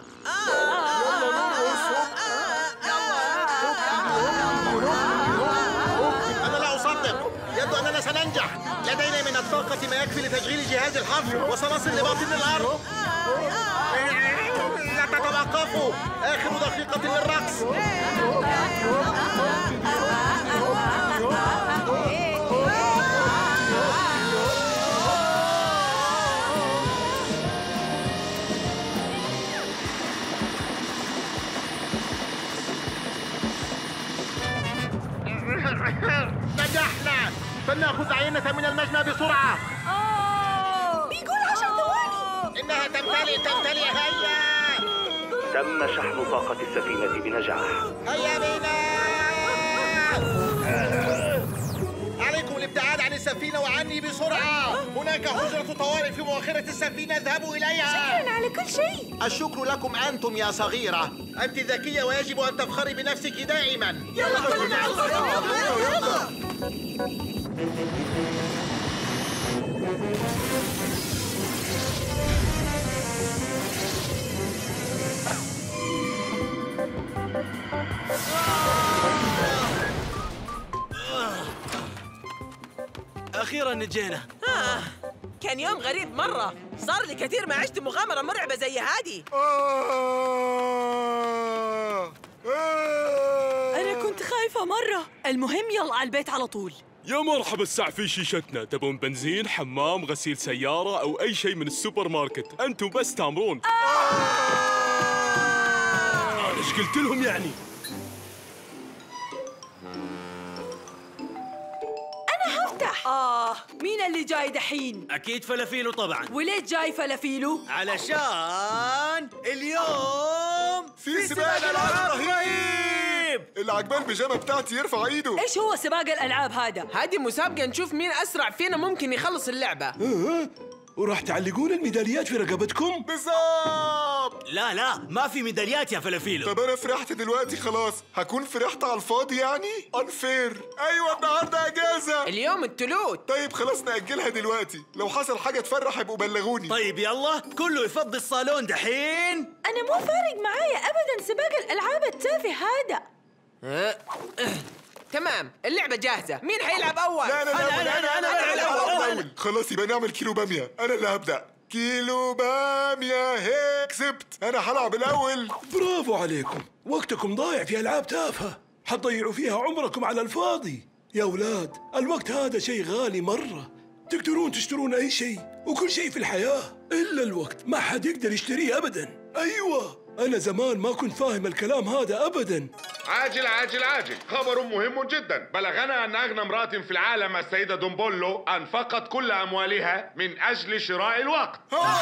E: أنا لا أصدق. يبدو أننا سننجح. لدينا من الطاقة ما يكفي لتشغيل جهاز الحفر وسنصل لباطن الأرض. لا تتوقفوا. آخر دقيقة للرقص. نجحنا. فلنأخذ عينة من المجنى بسرعة.
T: بيقول 10 ثواني.
E: إنها تمتلئ. هيا.
L: تم شحن طاقة السفينة بنجاح.
E: هيا بنا. عليكم الابتعاد عن السفينة وعني بسرعة. هناك حجرة طوارئ في مؤخرة السفينة. اذهبوا إليها.
T: شكرا على كل شيء.
E: الشكر لكم أنتم يا صغيرة. أنت ذكية ويجب أن تفخري بنفسك دائما.
K: يلا
I: أخيرا نجينا.
K: كان يوم غريب مرة. صار لي كثير ما عشت مغامرة مرعبة زي هذه.
S: أنا كنت خايفة مرة. المهم يلا على البيت على طول.
R: يا مرحبا. الساعة في شيشتنا. تبون بنزين، حمام، غسيل سيارة أو أي شيء من السوبر ماركت؟ أنتم بس تامرون. أنا إيش قلت لهم يعني؟
S: هفتح. مين اللي جاي دحين؟
I: أكيد فلافيلو طبعا.
S: وليه جاي فلافيلو؟
I: علشان اليوم
B: في سباق الألعاب رهيب. اللي عجبان البيجامة بتاعتي يرفع ايده.
S: ايش هو سباق الألعاب هذا؟
K: هذه مسابقة نشوف مين أسرع فينا ممكن يخلص اللعبة.
R: وراح تعلقون الميداليات في رقبتكم؟
B: بالظبط.
I: لا ما في ميداليات يا فلافيلو.
B: طب أنا فرحت دلوقتي خلاص. هكون فرحت على الفاضي يعني؟ unfair. أيوة النهاردة أجازة.
K: اليوم التلوت.
B: طيب خلاص نأجلها دلوقتي. لو حصل حاجة تفرح يبقوا بلغوني.
I: طيب يلا كله يفضي الصالون دحين.
T: أنا مو فارق معايا أبدا سباق الألعاب التافه هذا.
K: تمام، اللعبة جاهزة. مين حيلعب أول؟
B: لا أنا الأول. خلاص يبقى نعمل كيلو بامية. أنا اللي هبدأ. كيلو بامية هيك كسبت. أنا هلعب الأول.
A: برافو عليكم، وقتكم ضايع في ألعاب تافهة حتضيعوا فيها عمركم على الفاضي. يا أولاد، الوقت هذا شيء غالي مرة. تقدرون تشترون أي شيء وكل شيء في الحياة، إلا الوقت ما حد يقدر يشتريه أبداً. أيوة، أنا زمان ما كنت فاهم الكلام هذا أبداً.
N: عاجل عاجل عاجل، خبر مهم جدا. بلغنا أن أغنى امرأة في العالم السيدة دومبولو أنفقت كل أموالها من أجل شراء الوقت.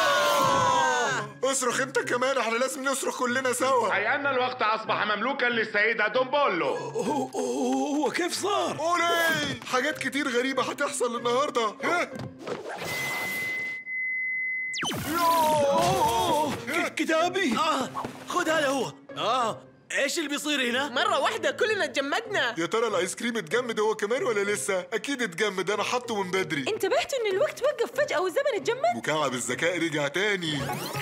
B: اصرخ انت كمان، احنا لازم نصرخ كلنا سوا.
N: أي أن الوقت أصبح مملوكا للسيدة دومبولو.
A: هو كيف صار؟
B: أولي، حاجات كتير غريبة هتحصل النهاردة.
A: كتابي.
I: خذ هذا هو. ايش اللي بيصير هنا؟
K: مرة واحدة كلنا تجمدنا.
B: يا ترى الايس كريم اتجمد هو كمان ولا لسه؟ اكيد اتجمد، انا حاطه من بدري.
T: انتبهت ان الوقت وقف فجأة والزمن اتجمد؟
B: مكعب الذكاء رجع تاني.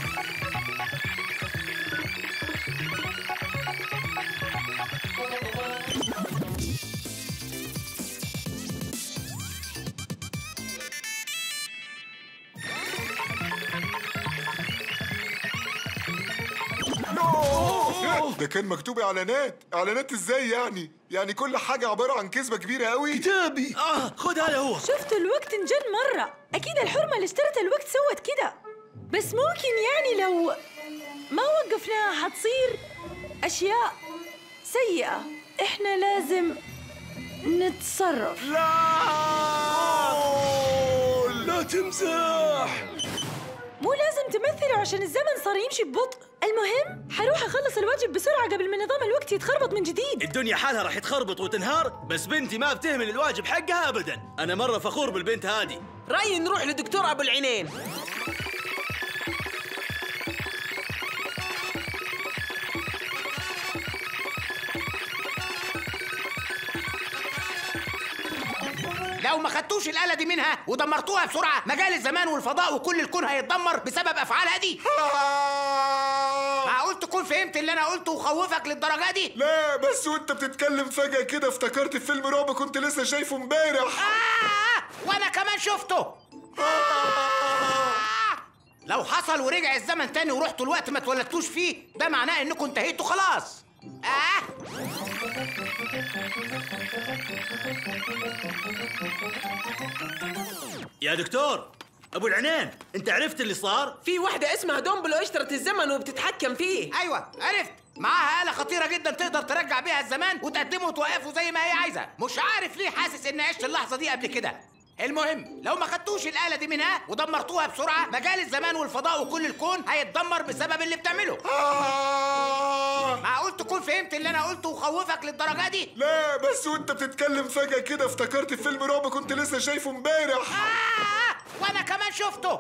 B: ده كان مكتوب اعلانات ازاي يعني؟ يعني كل حاجة عبارة عن كذبة كبيرة قوي.
A: كتابي.
I: خد هذا هو.
T: شفت الوقت انجن مرة. اكيد الحرمة اللي اشترت الوقت سوت كده. بس ممكن يعني لو ما وقفناها حتصير اشياء سيئة. احنا لازم نتصرف.
A: لا تمزح.
T: مو لازم تمثلوا عشان الزمن صار يمشي ببطء. المهم حروح اخلص الواجب بسرعة قبل ما نظام الوقت يتخربط من جديد.
I: الدنيا حالها راح تخربط وتنهار، بس بنتي ما بتهمل الواجب حقها ابدا. انا مرة فخور بالبنت هذه.
K: رأيي نروح لدكتور ابو العينين.
Q: لو ما خدتوش الآلة دي منها ودمرتوها بسرعة، مجال الزمان والفضاء وكل الكون هيتدمر بسبب أفعالها دي. معقول تكون فهمت اللي أنا قلته وخوفك للدرجة دي؟
B: لا بس وأنت بتتكلم فجأة كده افتكرت فيلم رعب كنت لسه شايفه امبارح.
Q: وأنا كمان شفته. لو حصل ورجع الزمن تاني ورحتوا الوقت ما اتولدتوش فيه، ده معناه إنكم انتهيتوا خلاص.
I: يا دكتور ابو العنان، انت عرفت اللي صار؟
K: في واحدة اسمها دومبلو اشترت الزمن وبتتحكم فيه.
Q: ايوه عرفت، معاها آلة خطيرة جدا تقدر ترجع بيها الزمان وتقدمه وتوقفه زي ما هي عايزة. مش عارف ليه حاسس اني عشت اللحظة دي قبل كده. المهم لو ما خدتوش الآلة دي منها ودمرتوها بسرعة، مجال الزمان والفضاء وكل الكون هيتدمر بسبب اللي بتعمله. معقول تكون فهمت اللي انا قلته وخوفك للدرجة دي؟
B: لا بس وانت بتتكلم فجأة كده افتكرت فيلم رعب كنت لسه شايفه امبارح.
Q: وانا كمان شفته.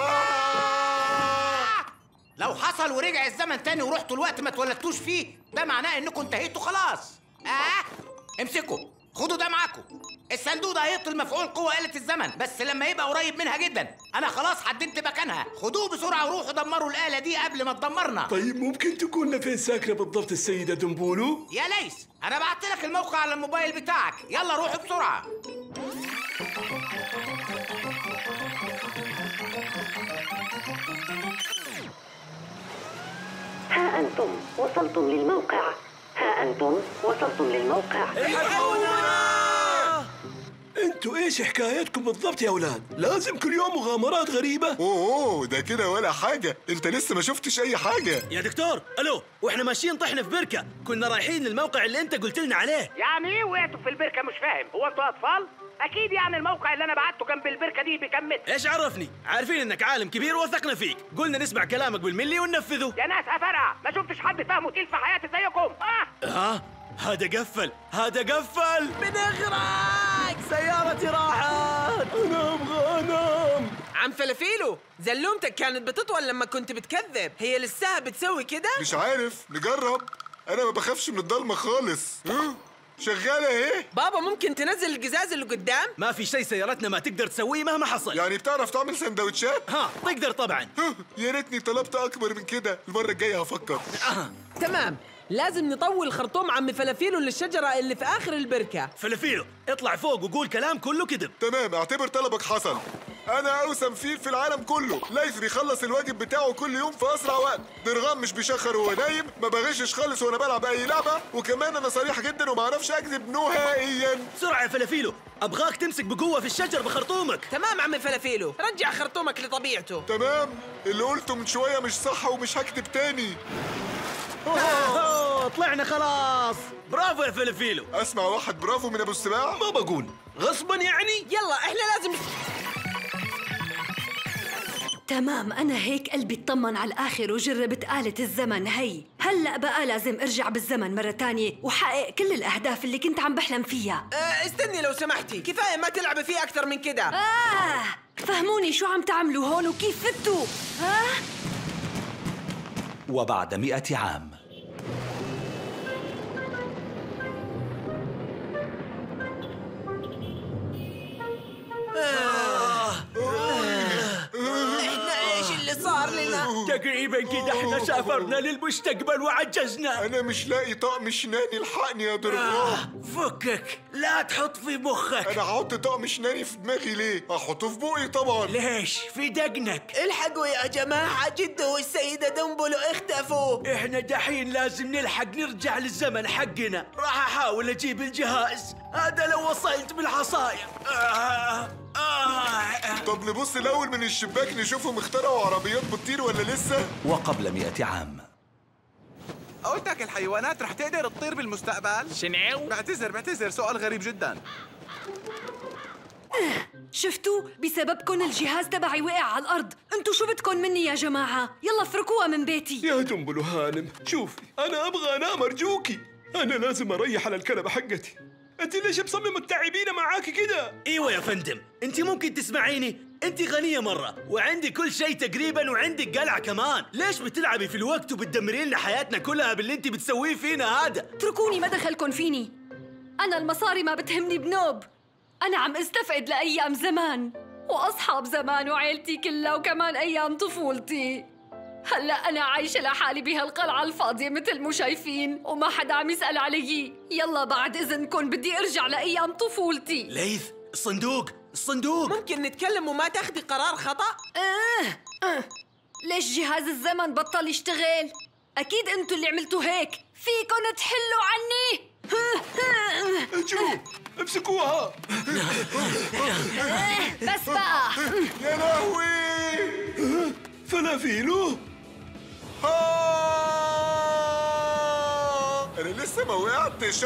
Q: لو حصل ورجع الزمن تاني ورحتوا الوقت ما اتولدتوش فيه، ده معناه انكم انتهيتوا خلاص. امسكوا، خدوا ده معاكم. الصندوق ده هيبطل مفعول قوة آلة الزمن بس لما يبقى قريب منها جدا. انا خلاص حددت مكانها، خدوه بسرعة وروحوا دمروا الآلة دي قبل ما تدمرنا.
A: طيب ممكن تقولنا فين ساكنة بالضبط السيدة دومبولو؟
Q: يا ليس، انا بعت لك الموقع على الموبايل بتاعك، يلا روحوا بسرعة.
G: ها أنتم وصلتم للموقع. ها أنتم وصلتم للموقع.
A: انتوا ايش حكايتكم بالضبط يا اولاد؟ لازم كل يوم مغامرات غريبة؟
B: اوه ده كده ولا حاجة، انت لسه ما شفتش اي حاجة.
I: يا دكتور الو، واحنا ماشيين طحنا في بركة، كنا رايحين للموقع اللي انت قلت لنا عليه.
Q: يعني ايه وقعتوا في البركة؟ مش فاهم، هو انتوا اطفال؟ اكيد يعني الموقع اللي انا بعته جنب البركة دي بيكمل.
I: ايش عرفني؟ عارفين انك عالم كبير ووثقنا فيك، قلنا نسمع كلامك بالملي وننفذه.
Q: يا ناس افرقع، ما شفتش حد فاهمه تقيل في حياتي زيكم.
I: هذا قفل بنغرق، سيارتي راحت،
A: انا ابغى انام.
K: عم فلافيلو، زلومتك كانت بتطول لما كنت بتكذب، هي لساها بتسوي كده؟
B: مش عارف، نجرب. انا ما بخافش من الضلمة خالص. شغالة اهي.
K: بابا ممكن تنزل القزاز اللي قدام؟
I: ما في شيء سيارتنا ما تقدر تسويه مهما حصل.
B: يعني بتعرف تعمل سندوتشات؟
I: تقدر طبعا.
B: يا ريتني طلبت اكبر من كده، المرة الجاية هفكر.
K: تمام، لازم نطول خرطوم عم فلافيلو للشجرة اللي في آخر البركة.
I: فلافيلو اطلع فوق وقول كلام كله كذب.
B: تمام، اعتبر طلبك حصل. انا اوسم فيل في العالم كله. ليث بيخلص الواجب بتاعه كل يوم في اسرع وقت. درغام مش بيشخر وهو نايم، ما بغشش خالص وانا بلعب اي لعبه، وكمان انا صريح جدا وما اعرفش اكذب نهائيا.
I: بسرعه يا فلافيلو، ابغاك تمسك بقوه في الشجر بخرطومك.
K: تمام عم فلافيلو، رجع خرطومك لطبيعته.
B: تمام، اللي قلته من شويه مش صح ومش هكذب تاني.
I: طلعنا خلاص. برافو يا فلافيلو.
B: اسمع واحد برافو من ابو السباع؟
A: ما بقول غصبا يعني.
K: يلا احنا لازم.
M: تمام، أنا هيك قلبي اطمن على الآخر وجربت آلة الزمن هي. هلأ بقى لازم أرجع بالزمن مرة تانية وحقق كل الأهداف اللي كنت عم بحلم فيها.
K: استني لو سمحتي، كفاية ما تلعبي فيه أكثر من كده.
M: فهموني شو عم تعملوا هون وكيف فتوا.
O: وبعد 100 عام.
K: صار لنا
I: تقريبا كده احنا سافرنا للمستقبل وعجزنا.
B: انا مش لاقي طقم شناني، الحقني يا درغام.
I: فكك، لا تحط في مخك.
B: انا هحط طقم شناني في دماغي ليه؟ هحطه في بوقي طبعا.
I: ليش؟ في دقنك.
K: الحقوا يا جماعة، جده والسيدة دمبلو اختفوا.
I: احنا دحين لازم نلحق نرجع للزمن حقنا. راح احاول اجيب الجهاز هذا لو وصلت بالعصاية.
B: طب نبص الأول من الشباك نشوفهم اخترعوا عربيات بتطير ولا لسه؟
O: وقبل 100 عام.
D: قلتك الحيوانات رح تقدر تطير بالمستقبل؟
I: شنو؟
D: بعتذر، سؤال غريب جدا.
M: شفتوا؟ بسببكن الجهاز تبعي وقع على الأرض. انتوا شو بدكن مني يا جماعة؟ يلا فركوها من بيتي.
A: يا دنبلو هانم، شوفي أنا أبغى أنام أرجوكي. أنا لازم أريح على الكنبة حقتي. أنت ليش مصممة تتعبينا معاكي كده؟
I: ايوه يا فندم، أنت ممكن تسمعيني؟ أنت غنية مرة وعندي كل شيء تقريبا وعندك قلعة كمان. ليش بتلعبي في الوقت وبتدمرين لنا حياتنا كلها باللي أنت بتسويه فينا هذا؟
M: اتركوني، ما دخلكن فيني. أنا المصاري ما بتهمني بنوب. أنا عم استفقد لأيام زمان وأصحاب زمان وعيلتي كلها وكمان أيام طفولتي. هلأ أنا عايشة لحالي بهالقلعة الفاضية مثل مو شايفين وما حدا عم يسأل علي. يلا بعد إذنكن بدي أرجع لأيام طفولتي.
I: ليث، الصندوق
K: ممكن نتكلم وما تاخدي قرار خطأ؟
M: ليش جهاز الزمن بطل يشتغل؟ أكيد أنتوا اللي عملتوا هيك. فيكن تحلوا عني.
A: اجوا امسكوها.
M: بس بقى.
B: يا لهوي،
A: فلافيلو.
B: أنا لسه ما وقعتش.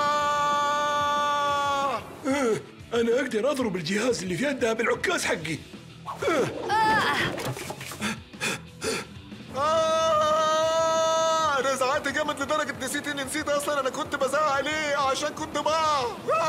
A: أنا أقدر أضرب الجهاز اللي في يدها بالعكاز حقي.
B: أنا زعلت جامد لدرجة نسيت إني نسيت أصلاً أنا كنت بزعق عليه عشان كنت بقع.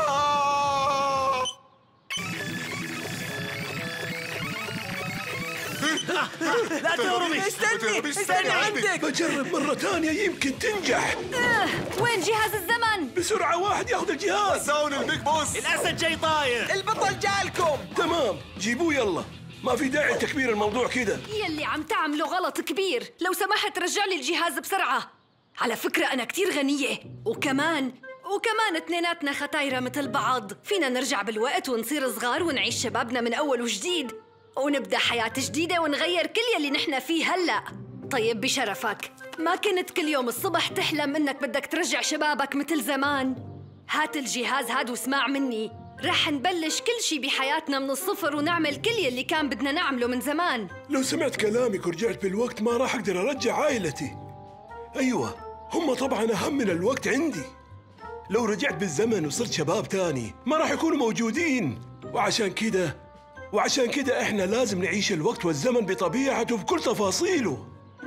K: لا تهربي. استني عندك.
A: بجرب مرة ثانية يمكن تنجح.
M: وين جهاز الزمن؟
A: بسرعة واحد ياخذ الجهاز.
B: ساون البيج بوس.
I: الأسد جاي طاير.
K: البطل جالكم.
A: تمام، جيبوه يلا. ما في داعي لتكبير الموضوع كده.
M: يلي عم تعملوا غلط كبير. لو سمحت رجع لي الجهاز بسرعة. على فكرة أنا كتير غنية وكمان اثنيناتنا ختايرة مثل بعض. فينا نرجع بالوقت ونصير صغار ونعيش شبابنا من أول وجديد ونبدأ حياة جديدة ونغير كل يلي نحن فيه هلأ. طيب بشرفك، ما كنت كل يوم الصبح تحلم إنك بدك ترجع شبابك مثل زمان؟ هات الجهاز هاد واسمع مني. رح نبلش كل شي بحياتنا من الصفر ونعمل كل يلي كان بدنا نعمله من زمان.
A: لو سمعت كلامك ورجعت بالوقت ما راح أقدر أرجع عائلتي. أيوة، هم طبعا أهم من الوقت عندي. لو رجعت بالزمن وصرت شباب تاني ما راح يكونوا موجودين. وعشان كده احنا لازم نعيش الوقت والزمن بطبيعته بكل تفاصيله.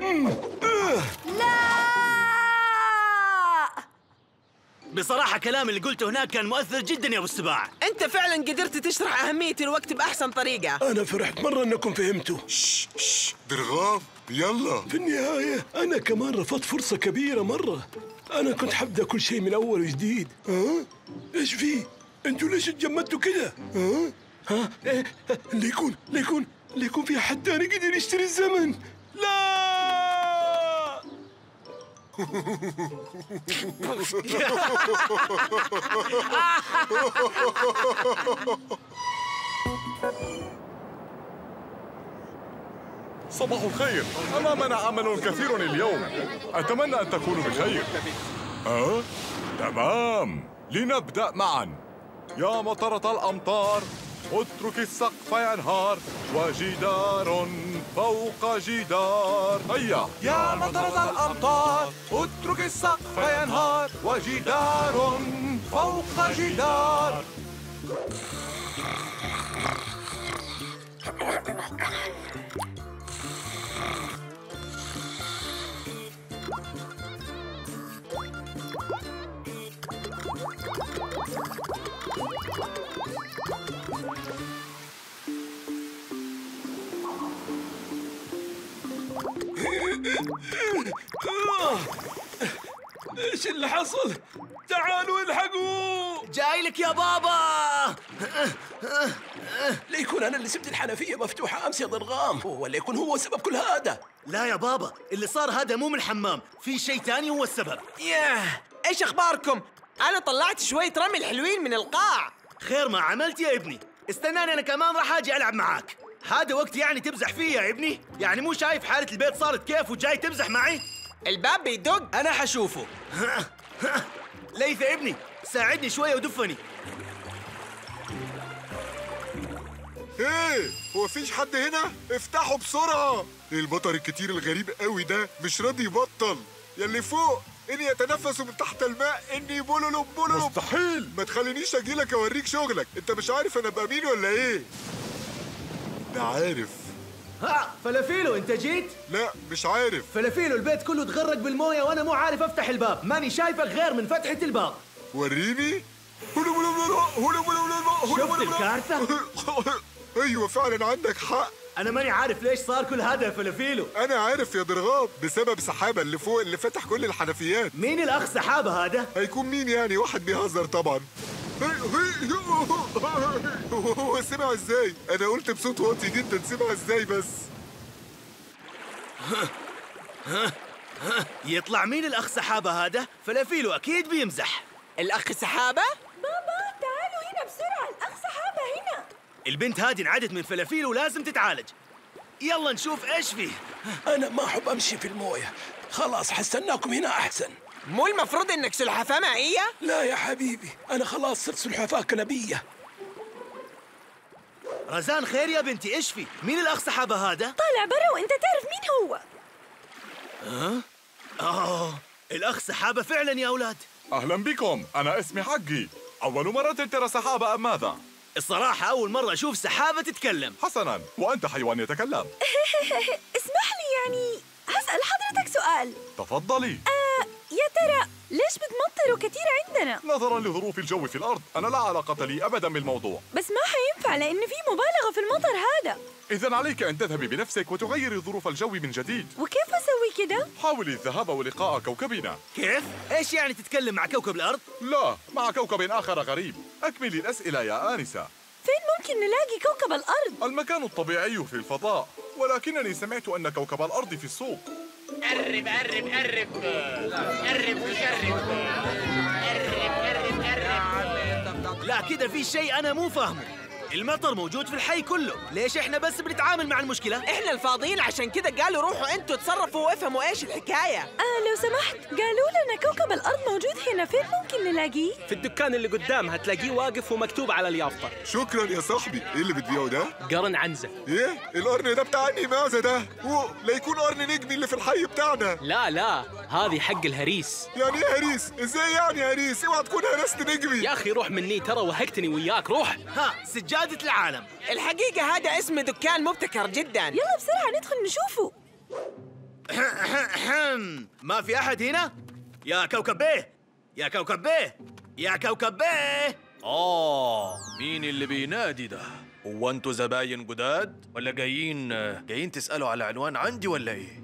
M: لا!
I: بصراحة كلام اللي قلته هناك كان مؤثر جدا يا أبو السباع.
K: أنت فعلا قدرت تشرح أهمية الوقت بأحسن طريقة.
A: أنا فرحت مرة إنكم فهمتوا.
B: درغام يلا.
A: في النهاية أنا كمان رفضت فرصة كبيرة مرة. أنا كنت حبدأ كل شيء من أول وجديد. إيش في؟ أنتوا ليش تجمدتوا كده؟ ليكون في أحد تاني قدر يشتري الزمن. لا!
D: صباح الخير. أمامنا عمل كثير اليوم. أتمنى أن تكونوا بخير. تمام، لنبدأ معا. يا مطرة الأمطار، اترك السقف ينهار، وجدار فوق جدار. هيا. يا مطرة الأمطار، اترك السقف ينهار، وجدار فوق جدار.
A: ايش اللي حصل؟ تعالوا الحقوا!
I: جاي لك يا بابا.
A: ليكون انا اللي سبت الحنفيه مفتوحه امس يا ضرغام، ولا يكون هو سبب كل هذا.
I: لا يا بابا، اللي صار هذا مو من الحمام، في شيء ثاني هو السبب.
K: ياه، ايش اخباركم؟ انا طلعت شويه رمل حلوين من القاع.
I: خير ما عملت يا ابني، استناني انا كمان راح اجي العب معاك. هذا وقت يعني تمزح فيه يا ابني؟ يعني مو شايف حالة البيت صارت كيف وجاي تمزح معي؟
K: الباب بيدق.
I: انا حشوفه. ليث يا ابني، ساعدني شوية ودفني.
B: ايه، هو فيش حد هنا؟ افتحوا بسرعة. المطر الكتير الغريب قوي ده مش راضي يبطل. يلي فوق، إني أتنفس من تحت الماء، إني بولولوب بولولوب.
D: مستحيل.
B: ما تخلينيش أجيلك أوريك شغلك. أنت مش عارف أنا بقى مين ولا إيه؟ ده عارف.
I: ها فلافيلو، أنت جيت؟
B: لا مش عارف.
I: فلافيلو، البيت كله اتغرق بالموية وأنا مو عارف أفتح الباب، ماني شايفك غير من فتحة الباب.
B: وريني.
I: شفت الكارثة؟
B: أيوة فعلا عندك حق.
I: أنا ماني عارف ليش صار كل هذا يا فلافيلو.
B: أنا عارف يا ضرغام، بسبب سحابة اللي فوق اللي فتح كل الحنفيات.
I: مين الأخ سحابة هذا؟
B: هيكون مين يعني؟ واحد بيهزر طبعا. هو سمع ازاي؟ أنا قلت بصوت واطي جدا، سمع ازاي بس؟
I: يطلع مين الأخ سحابة هذا؟ فلافيلو أكيد بيمزح.
K: الأخ سحابة؟
T: بابا تعالوا هنا بسرعة، الأخ سحابة هنا.
I: البنت هذه انعدت من فلافيلو ولازم تتعالج. يلا نشوف ايش فيه.
A: انا ما احب امشي في المويه، خلاص حستناكم هنا احسن.
K: مو المفروض انك سلحفاة مائية؟
A: لا يا حبيبي، انا خلاص صرت سلحفاة كنبية.
I: رزان خير يا بنتي، ايش في؟ مين الاخ سحابة هذا؟
T: طالع برا وانت تعرف مين هو.
I: الاخ سحابة فعلا يا اولاد.
D: أهلا بكم، أنا اسمي حقي. أول مرة ترى سحابة أم ماذا؟
I: الصراحة أول مرة أشوف سحابة تتكلم.
D: حسناً، وأنت حيوان يتكلم.
T: اسمح لي، يعني هسأل حضرتك سؤال.
D: تفضلي.
T: يا ترى ليش بتمطروا كتير عندنا؟
D: نظراً لظروف الجو في الأرض، أنا لا علاقة لي أبداً بالموضوع.
T: بس ما حينفع لأن في مبالغة في المطر هذا.
D: إذن عليك أن تذهبي بنفسك وتغيري ظروف الجو من جديد.
T: وكيف أسوي كده؟
D: حاولي الذهاب ولقاء كوكبنا.
I: كيف؟ إيش يعني تتكلم مع كوكب الأرض؟
D: لا، مع كوكب آخر غريب. أكملي الأسئلة يا آنسة.
T: فين ممكن نلاقي كوكب الأرض؟
D: المكان الطبيعي في الفضاء، ولكنني سمعت أن كوكب الأرض في السوق.
J: قرب قرب قرب قرب قرب.
I: لا كده في شيء أنا مو فاهمه. المطر موجود في الحي كله، ليش احنا بس بنتعامل مع المشكلة؟
K: احنا الفاضيين، عشان كده قالوا روحوا انتوا تصرفوا وافهموا ايش الحكاية.
T: لو سمحت، قالوا لنا كوكب الأرض موجود هنا، فين ممكن نلاقيه؟
V: في الدكان اللي قدام هتلاقيه واقف ومكتوب على اليافطة.
B: شكرا يا صاحبي. ايه اللي بتبيعه ده؟
V: قرن عنزة.
B: ايه؟ القرن ده بتاع انهي معزة ده؟ لا يكون قرن نجمي اللي في الحي بتاعنا.
V: لا هذه حق الهريس.
B: يعني ايه هريس؟ ازاي يعني هريس؟ اوعى تكون هرست نجمي.
V: يا اخي روح مني، ترى وهقتني وياك، روح.
I: سجادة العالم.
K: الحقيقة هذا اسم دكان مبتكر جدا.
T: يلا بسرعة ندخل نشوفه.
I: ما في أحد هنا؟ يا كوكب بيه، يا كوكب بيه، يا كوكب بيه.
V: مين اللي بينادي ده؟ هو انتوا زباين جداد ولا جايين تسألوا على عنوان عندي ولا ايه؟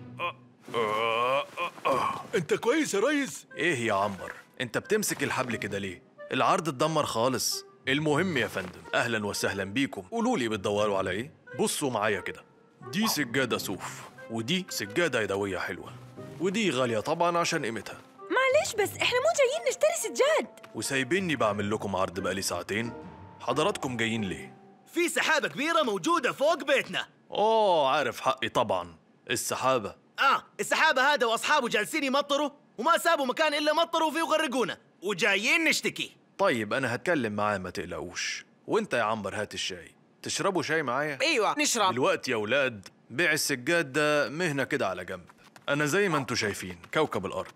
A: انت كويس يا ريس؟
V: ايه يا عنبر، انت بتمسك الحبل كده ليه؟ العرض اتدمر خالص. المهم يا فندم، اهلا وسهلا بيكم. قولوا لي بتدوروا على ايه؟ بصوا معايا كده، دي سجادة صوف ودي سجادة يدوية حلوة.
H: ودي غالية طبعا عشان قيمتها.
T: معلش بس احنا مو جايين نشتري سجاد.
H: وسايبيني بعمل لكم عرض بقالي ساعتين. حضراتكم جايين ليه؟
I: في سحابة كبيرة موجودة فوق بيتنا.
H: عارف حقي طبعا. السحابة.
I: السحابة هذا واصحابه جالسين يمطروا وما سابوا مكان الا مطروا فيه وغرقونا وجايين نشتكي.
H: طيب انا هتكلم معاه ما تقلقوش. وانت يا عنبر هات الشاي. تشربوا شاي معايا؟
K: ايوه نشرب.
H: دلوقتي يا اولاد بيع السجاد ده مهنة كده على جنب. انا زي ما انتوا شايفين كوكب الارض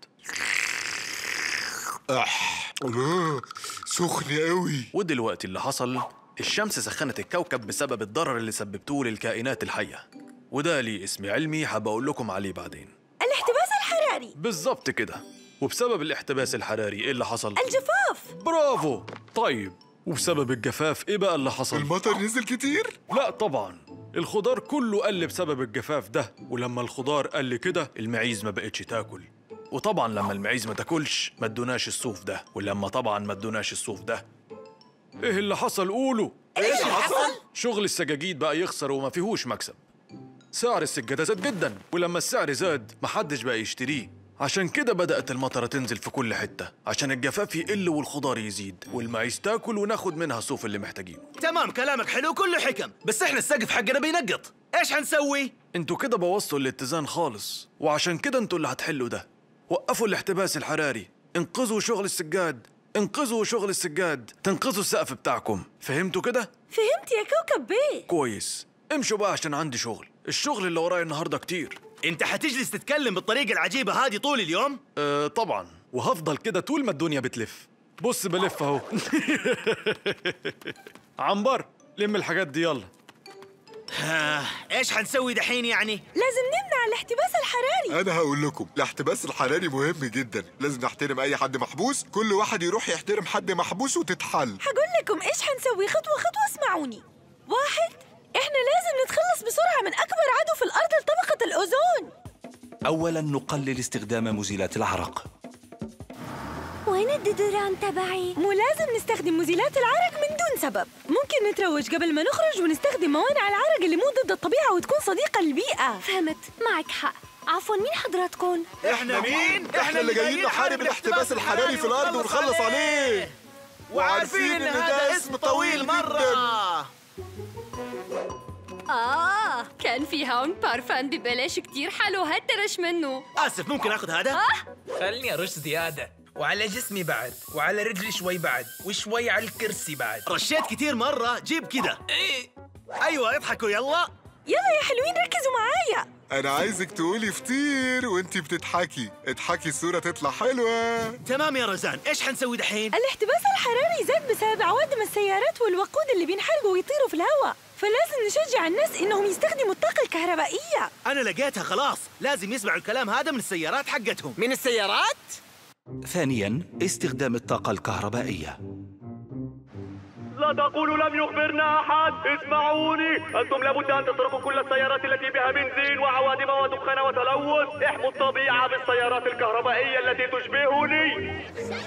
B: سخن قوي.
H: ودلوقتي اللي حصل، الشمس سخنت الكوكب بسبب الضرر اللي سببتوه للكائنات الحية، وده ليه اسم علمي هبقول لكم عليه بعدين.
T: الاحتباس الحراري.
H: بالظبط كده. وبسبب الاحتباس الحراري ايه اللي حصل؟
T: الجفاف.
H: برافو. طيب وبسبب الجفاف ايه بقى اللي حصل؟
B: المطر نزل كتير؟
H: لا طبعا، الخضار كله قل بسبب الجفاف ده، ولما الخضار قل كده المعيز ما بقتش تاكل، وطبعا لما المعيز ما تاكلش ما ادوناش الصوف ده، ولما طبعا ما ادوناش الصوف ده ايه اللي حصل؟ قولوا.
T: ايش اللي حصل؟
H: شغل السجاجيد بقى يخسر وما فيهوش مكسب. سعر السجادة زاد جدا، ولما السعر زاد محدش بقى يشتريه. عشان كده بدأت المطرة تنزل في كل حتة، عشان الجفاف يقل والخضار يزيد والمعيز تاكل وناخد منها الصوف اللي محتاجينه.
I: تمام، كلامك حلو كله حكم، بس احنا السقف حقنا بينقط، ايش حنسوي؟
H: انتوا كده بوظتوا الاتزان خالص، وعشان كده انتوا اللي هتحلوا ده. وقفوا الاحتباس الحراري، انقذوا شغل السجاد، انقذوا شغل السجاد، تنقذوا السقف بتاعكم. فهمتوا كده؟
T: فهمت يا كوكب بيه.
H: كويس. امشوا بقى عشان عندي شغل. الشغل اللي ورايا النهارده كتير.
I: انت حتجلس تتكلم بالطريقة العجيبة هذه طول اليوم؟
H: طبعا، وهفضل كده طول ما الدنيا بتلف. بص بلف اهو. عنبر لم الحاجات دي يلا.
I: ايش حنسوي دحين يعني؟
T: لازم نمنع الاحتباس الحراري.
B: انا هقول لكم، الاحتباس الحراري مهم جدا، لازم نحترم اي حد محبوس، كل واحد يروح يحترم حد محبوس وتتحل.
T: هقول لكم ايش حنسوي خطوة خطوة، اسمعوني. 1، احنا لازم نتخلص بسرعة من اكبر عدو في الارض لطبقة الاوزون.
O: اولا نقلل استخدام مزيلات العرق.
T: وين الديودوران تبعي؟ مو لازم نستخدم مزيلات العرق من دون سبب، ممكن نتروج قبل ما نخرج ونستخدم موانع العرق اللي مو ضد الطبيعة وتكون صديقة للبيئة. فهمت، معك حق. عفوا، مين حضراتكم؟
I: احنا مين؟
B: احنا اللي جايين نحارب الاحتباس الحراري في الارض ونخلص عليه،
I: وعارفين ان هذا اسم طويل مرة.
M: كان في هون بارفان ببلاش كتير حلو، هترش منه.
I: آسف، ممكن آخذ هذا؟
C: خلني أرش زيادة، وعلى جسمي بعد، وعلى رجلي شوي بعد، وشوي على الكرسي بعد.
I: رشيت كتير مرة، جيب كده. أيوة، اضحكوا يلا.
T: يلا يا حلوين ركزوا معايا.
B: انا عايزك تقولي فطير وانتي بتضحكي، اضحكي الصورة تطلع حلوة.
I: تمام يا رزان، ايش حنسوي دحين؟
T: الاحتباس الحراري زاد بسبب عوادم السيارات والوقود اللي بينحرقوا ويطيروا في الهواء، فلازم نشجع الناس انهم يستخدموا الطاقة الكهربائية.
I: انا لقيتها خلاص، لازم يسمعوا الكلام هذا من السيارات حقتهم.
K: من السيارات؟
O: ثانيا استخدام الطاقة الكهربائية.
L: لا تقولوا لم يخبرنا أحد، اسمعوني، أنتم لابد أن تتركوا كل السيارات التي بها بنزين وعوادم ودخان وتلوث، احموا الطبيعة بالسيارات الكهربائية التي تشبهني.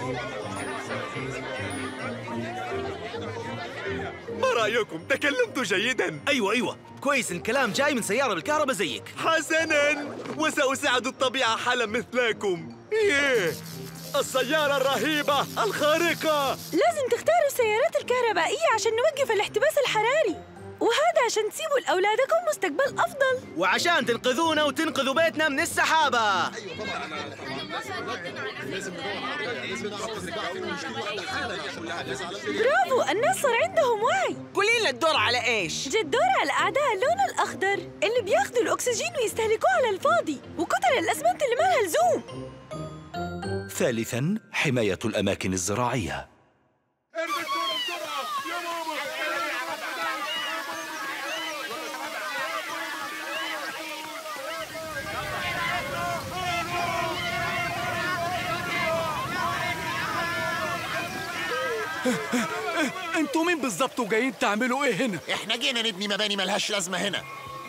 I: ما رأيكم؟ تكلمتوا جيدا. أيوة، كويس الكلام جاي من سيارة بالكهرباء زيك. حسنا، وسأساعد الطبيعة حالا مثلكم. السيارة الرهيبة الخارقة.
T: لازم تختاروا السيارات الكهربائية عشان نوقف الاحتباس الحراري، وهذا عشان تسيبوا لأولادكم مستقبل أفضل،
I: وعشان تنقذونا وتنقذوا بيتنا من السحابة.
T: برافو، الناس صار عندهم وعي.
K: قولي لنا الدور على ايش؟
T: الدور على أعداء اللون الأخضر اللي بياخذوا الأكسجين ويستهلكوه على الفاضي، وكتل الأسمنت اللي ما لها لزوم.
O: ثالثاً حماية الأماكن الزراعية.
A: انتوا مين بالظبط وجايين تعملوا ايه هنا؟
E: احنا جينا نبني مباني ملهاش لازمة هنا.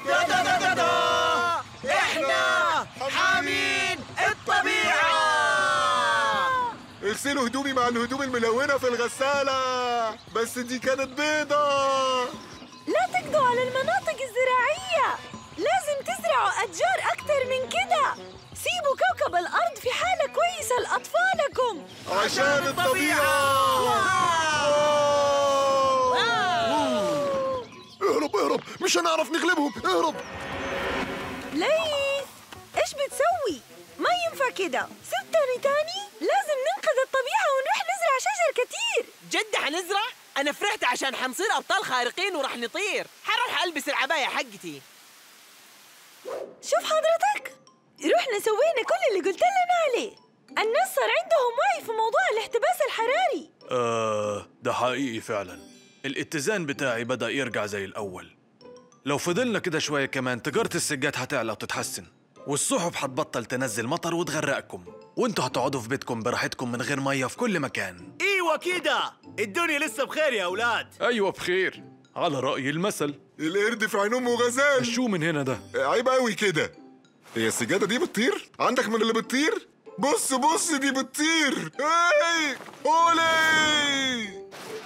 I: احنا حامين الطبيعة.
B: اغسلوا هدومي مع الهدوم الملونة في الغسالة، بس دي كانت بيضة.
T: لا تقضوا على المناطق الزراعية، لازم تزرعوا أشجار أكتر من كده. سيبوا كوكب كوكب الأرض في حالة كويسة لأطفالكم
B: عشان الطبيعة. اهرب اهرب، مش هنعرف نغلبهم، اهرب.
T: ليث، إيش بتسوي؟ ما ينفع كده، سبتني تاني؟ لازم ننقذ الطبيعة ونروح نزرع شجر كتير.
K: جد حنزرع؟ أنا فرحت عشان حنصير أبطال خارقين ورح نطير. حروح ألبس العباية حقتي.
T: شوف حضرتك، رحنا سوينا كل اللي قلت لنا عليه. الناس صار عندهم وعي في موضوع الاحتباس الحراري.
H: ده حقيقي فعلا. الاتزان بتاعي بدأ يرجع زي الأول. لو فضلنا كده شوية كمان تجارة السجاد هتعلى وتتحسن، والسحب هتبطل تنزل مطر وتغرقكم، وانتوا هتقعدوا في بيتكم براحتكم من غير مية في كل مكان.
I: ايوه كده، الدنيا لسه بخير يا أولاد.
H: أيوة بخير، على رأي المثل.
B: القرد في عين أمه غزال.
H: شو من هنا ده؟
B: عيب قوي كده. هي السجادة دي بتطير؟ عندك من اللي بتطير؟ بص بص دي بتطير. هاي أولي.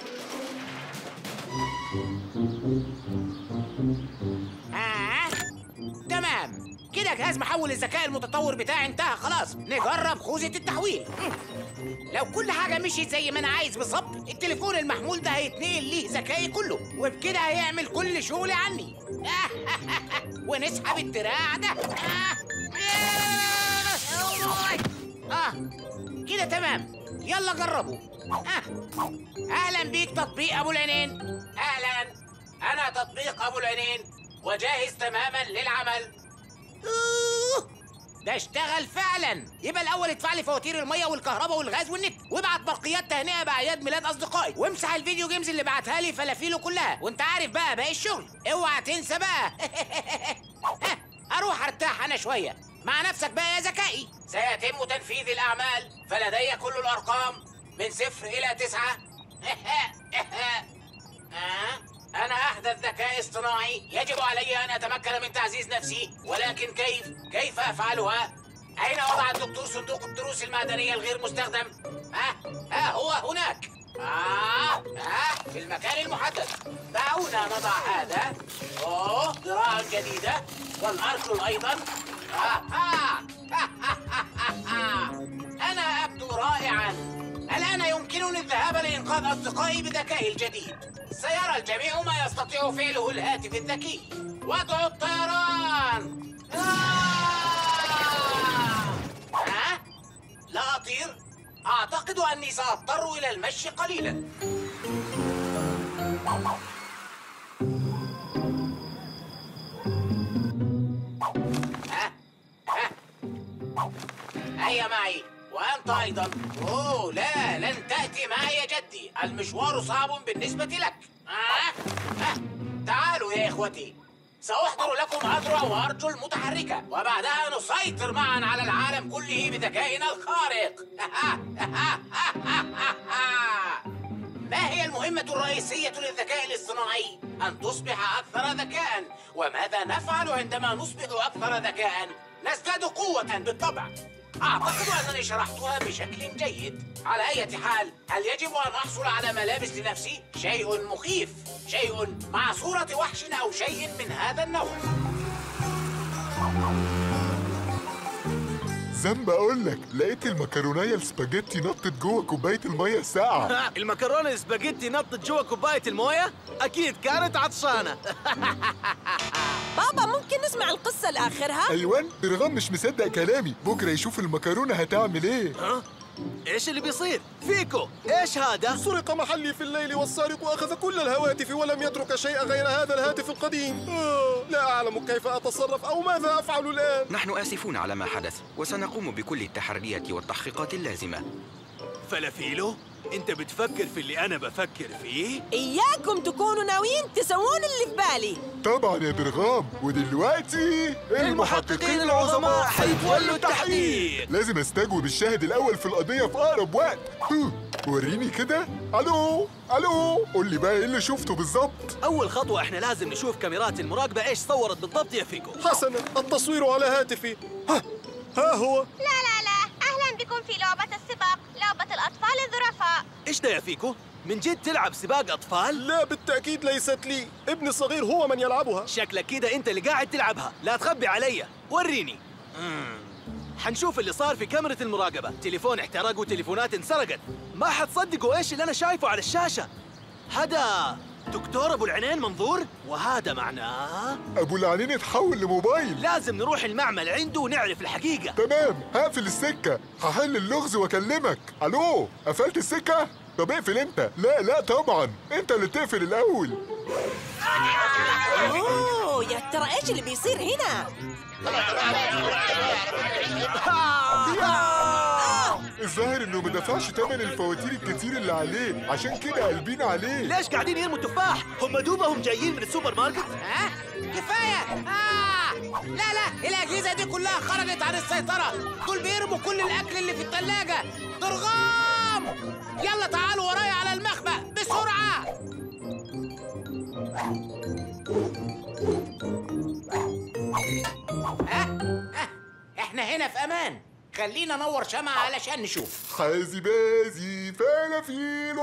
Q: تمام كده، جهاز محول الذكاء المتطور بتاعي انتهى خلاص. نجرب خوذة التحويل. لو كل حاجة مشيت زي ما أنا عايز بالظبط، التليفون المحمول ده هيتنقل ليه ذكائي كله، وبكده هيعمل كل شغلي عني. ونسحب الدراع ده. كده تمام، يلا جربوا. أهلا بيك تطبيق أبو العينين. أهلا، أنا تطبيق أبو العينين وجاهز تماما للعمل. ده اشتغل فعلا. يبقى الاول ادفع لي فواتير الميه والكهرباء والغاز والنت، وابعت برقيات تهنئه باعياد ميلاد اصدقائي، وامسح الفيديو جيمز اللي بعتها لي فلافيلو كلها، وانت عارف بقى باقي الشغل. اوعى تنسى بقى. اروح ارتاح انا شويه. مع نفسك بقى يا ذكائي. سيتم تنفيذ الاعمال، فلدي كل الارقام من 0 إلى 9. أنا أحدث ذكاء اصطناعي، يجب علي أن أتمكن من تعزيز نفسي، ولكن كيف أفعلها؟ أين وضع الدكتور صندوق التروس المعدنية الغير مستخدم؟ هو هناك. في المكان المحدد. دعونا نضع هذا. ذراع جديدة، والأرجل أيضا. أنا أبدو رائعا. الآن يمكنني الذهاب لإنقاذ أصدقائي بذكائي الجديد. سيرى الجميع ما يستطيع فعله الهاتف الذكي. وضع الطيران. لا أطير. أعتقد أني سأضطر إلى المشي قليلا. هيا معي، وأنت أيضا. لا، لن تأتي معي يا جدي. المشوار صعب بالنسبة لك. تعالوا يا إخوتي، سأحضر لكم أذرع وأرجل متحركة، وبعدها نسيطر معا على العالم كله بذكائنا الخارق. ما هي المهمة الرئيسية للذكاء الاصطناعي؟ أن تصبح أكثر ذكاء. وماذا نفعل عندما نصبح أكثر ذكاء؟ نزداد قوة بالطبع. أعتقد أنني شرحتها بشكل جيد. على أي حال، هل يجب أن أحصل على ملابس لنفسي؟ شيء مخيف، شيء مع صورة وحش أو شيء من هذا النوع.
B: ذنب أقول لك، لقيت المكرونية السباجيتي نطت جوه كوباية المية الساقعة.
I: المكرونة السباجيتي نطت جوه كوباية الموية؟ أكيد كانت عطشانة.
S: بابا ممكن نسمع القصة لآخرها؟
B: أيوان، برغم مش مصدق كلامي، بكرة يشوف المكرونة هتعمل إيه.
I: إيش اللي بيصير؟ فيكو، إيش هذا؟
F: سرق محلي في الليل والسارق أخذ كل الهواتف ولم يترك شيئا غير هذا الهاتف القديم. لا أعلم كيف أتصرف أو ماذا أفعل الآن.
U: نحن آسفون على ما حدث، وسنقوم بكل التحريات والتحقيقات اللازمة.
I: فلافيلو، أنت بتفكر في اللي أنا بفكر فيه؟
S: إياكم تكونوا ناويين تسوون اللي في بالي.
B: طبعا يا برغام، ودلوقتي
I: المحققين العظماء حيتولوا التحقيق.
B: لازم استجوب الشاهد الأول في القضية في أقرب وقت. وريني كده. ألو، قول لي بقى إيه اللي شفته بالظبط.
I: أول خطوة إحنا لازم نشوف كاميرات المراقبة إيش صورت بالضبط يا فيكو.
F: حسنا، التصوير على هاتفي. ها هو.
W: لا، أهلا بكم في لعبة السباق، لعبة الأطفال الظرفاء.
I: إيش ده يا فيكو؟ من جد تلعب سباق أطفال؟
F: لا بالتأكيد ليست لي، ابني الصغير هو من يلعبها.
I: شكلك كده أنت اللي قاعد تلعبها، لا تخبي علي، وريني. حنشوف اللي صار في كاميرا المراقبة. تليفون احترق وتليفونات انسرقت. ما حتصدقوا ايش اللي انا شايفه على الشاشة. هذا دكتور ابو العينين منظور، وهذا معناه
B: ابو العينين اتحول لموبايل.
I: لازم نروح المعمل عنده ونعرف الحقيقة.
B: تمام، هقفل السكة، هحل اللغز واكلمك. الو، قفلت السكة؟ طب اقفل انت. لا طبعا، انت اللي تقفل الاول.
S: اوه يا ترى ايش اللي بيصير هنا؟
B: الظاهر انه ما دفعش ثمن الفواتير الكتير اللي عليه، عشان كده قلبين عليه.
I: ليش قاعدين يرموا تفاح؟ هم دوبهم جايين من السوبر ماركت؟
Q: كفاية! لا الأجهزة دي كلها خرجت عن السيطرة. دول بيرموا كل الأكل اللي في الثلاجة. درغام! يلا تعالوا ورايا على المخبأ بسرعة. احنا هنا في أمان. خلينا نور شمعة علشان نشوف.
B: حازي بازي فلافيلو.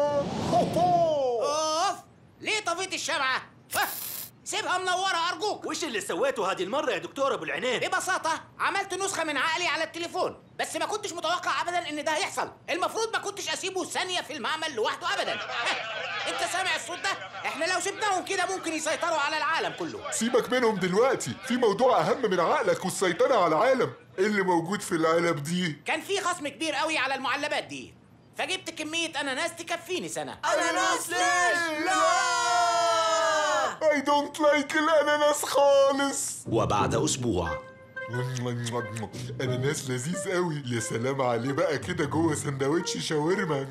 Q: اوف، ليه طفيت الشمعة؟ سيبها منورة أرجوك.
I: وش اللي سويته هذه المرة يا دكتور أبو العينين؟
Q: ببساطة عملت نسخة من عقلي على التليفون، بس ما كنتش متوقع أبداً إن ده هيحصل. المفروض ما كنتش أسيبه ثانية في المعمل لوحده أبداً. أنت سامع الصوت ده؟ إحنا لو سبناهم كده ممكن يسيطروا على العالم كله.
B: سيبك منهم دلوقتي، في موضوع أهم من عقلك والسيطرة على العالم. إيه اللي موجود في العلب دي؟
Q: كان في خصم كبير قوي على المعلبات دي، فجبت كمية أناناس تكفيني سنة.
I: أناناس ليش؟ لا!
B: I don't like الأناناس خالص.
O: وبعد أسبوع
B: أناناس لذيذ قوي. يا سلام عليه بقى كده جوه سندوتش شاورما.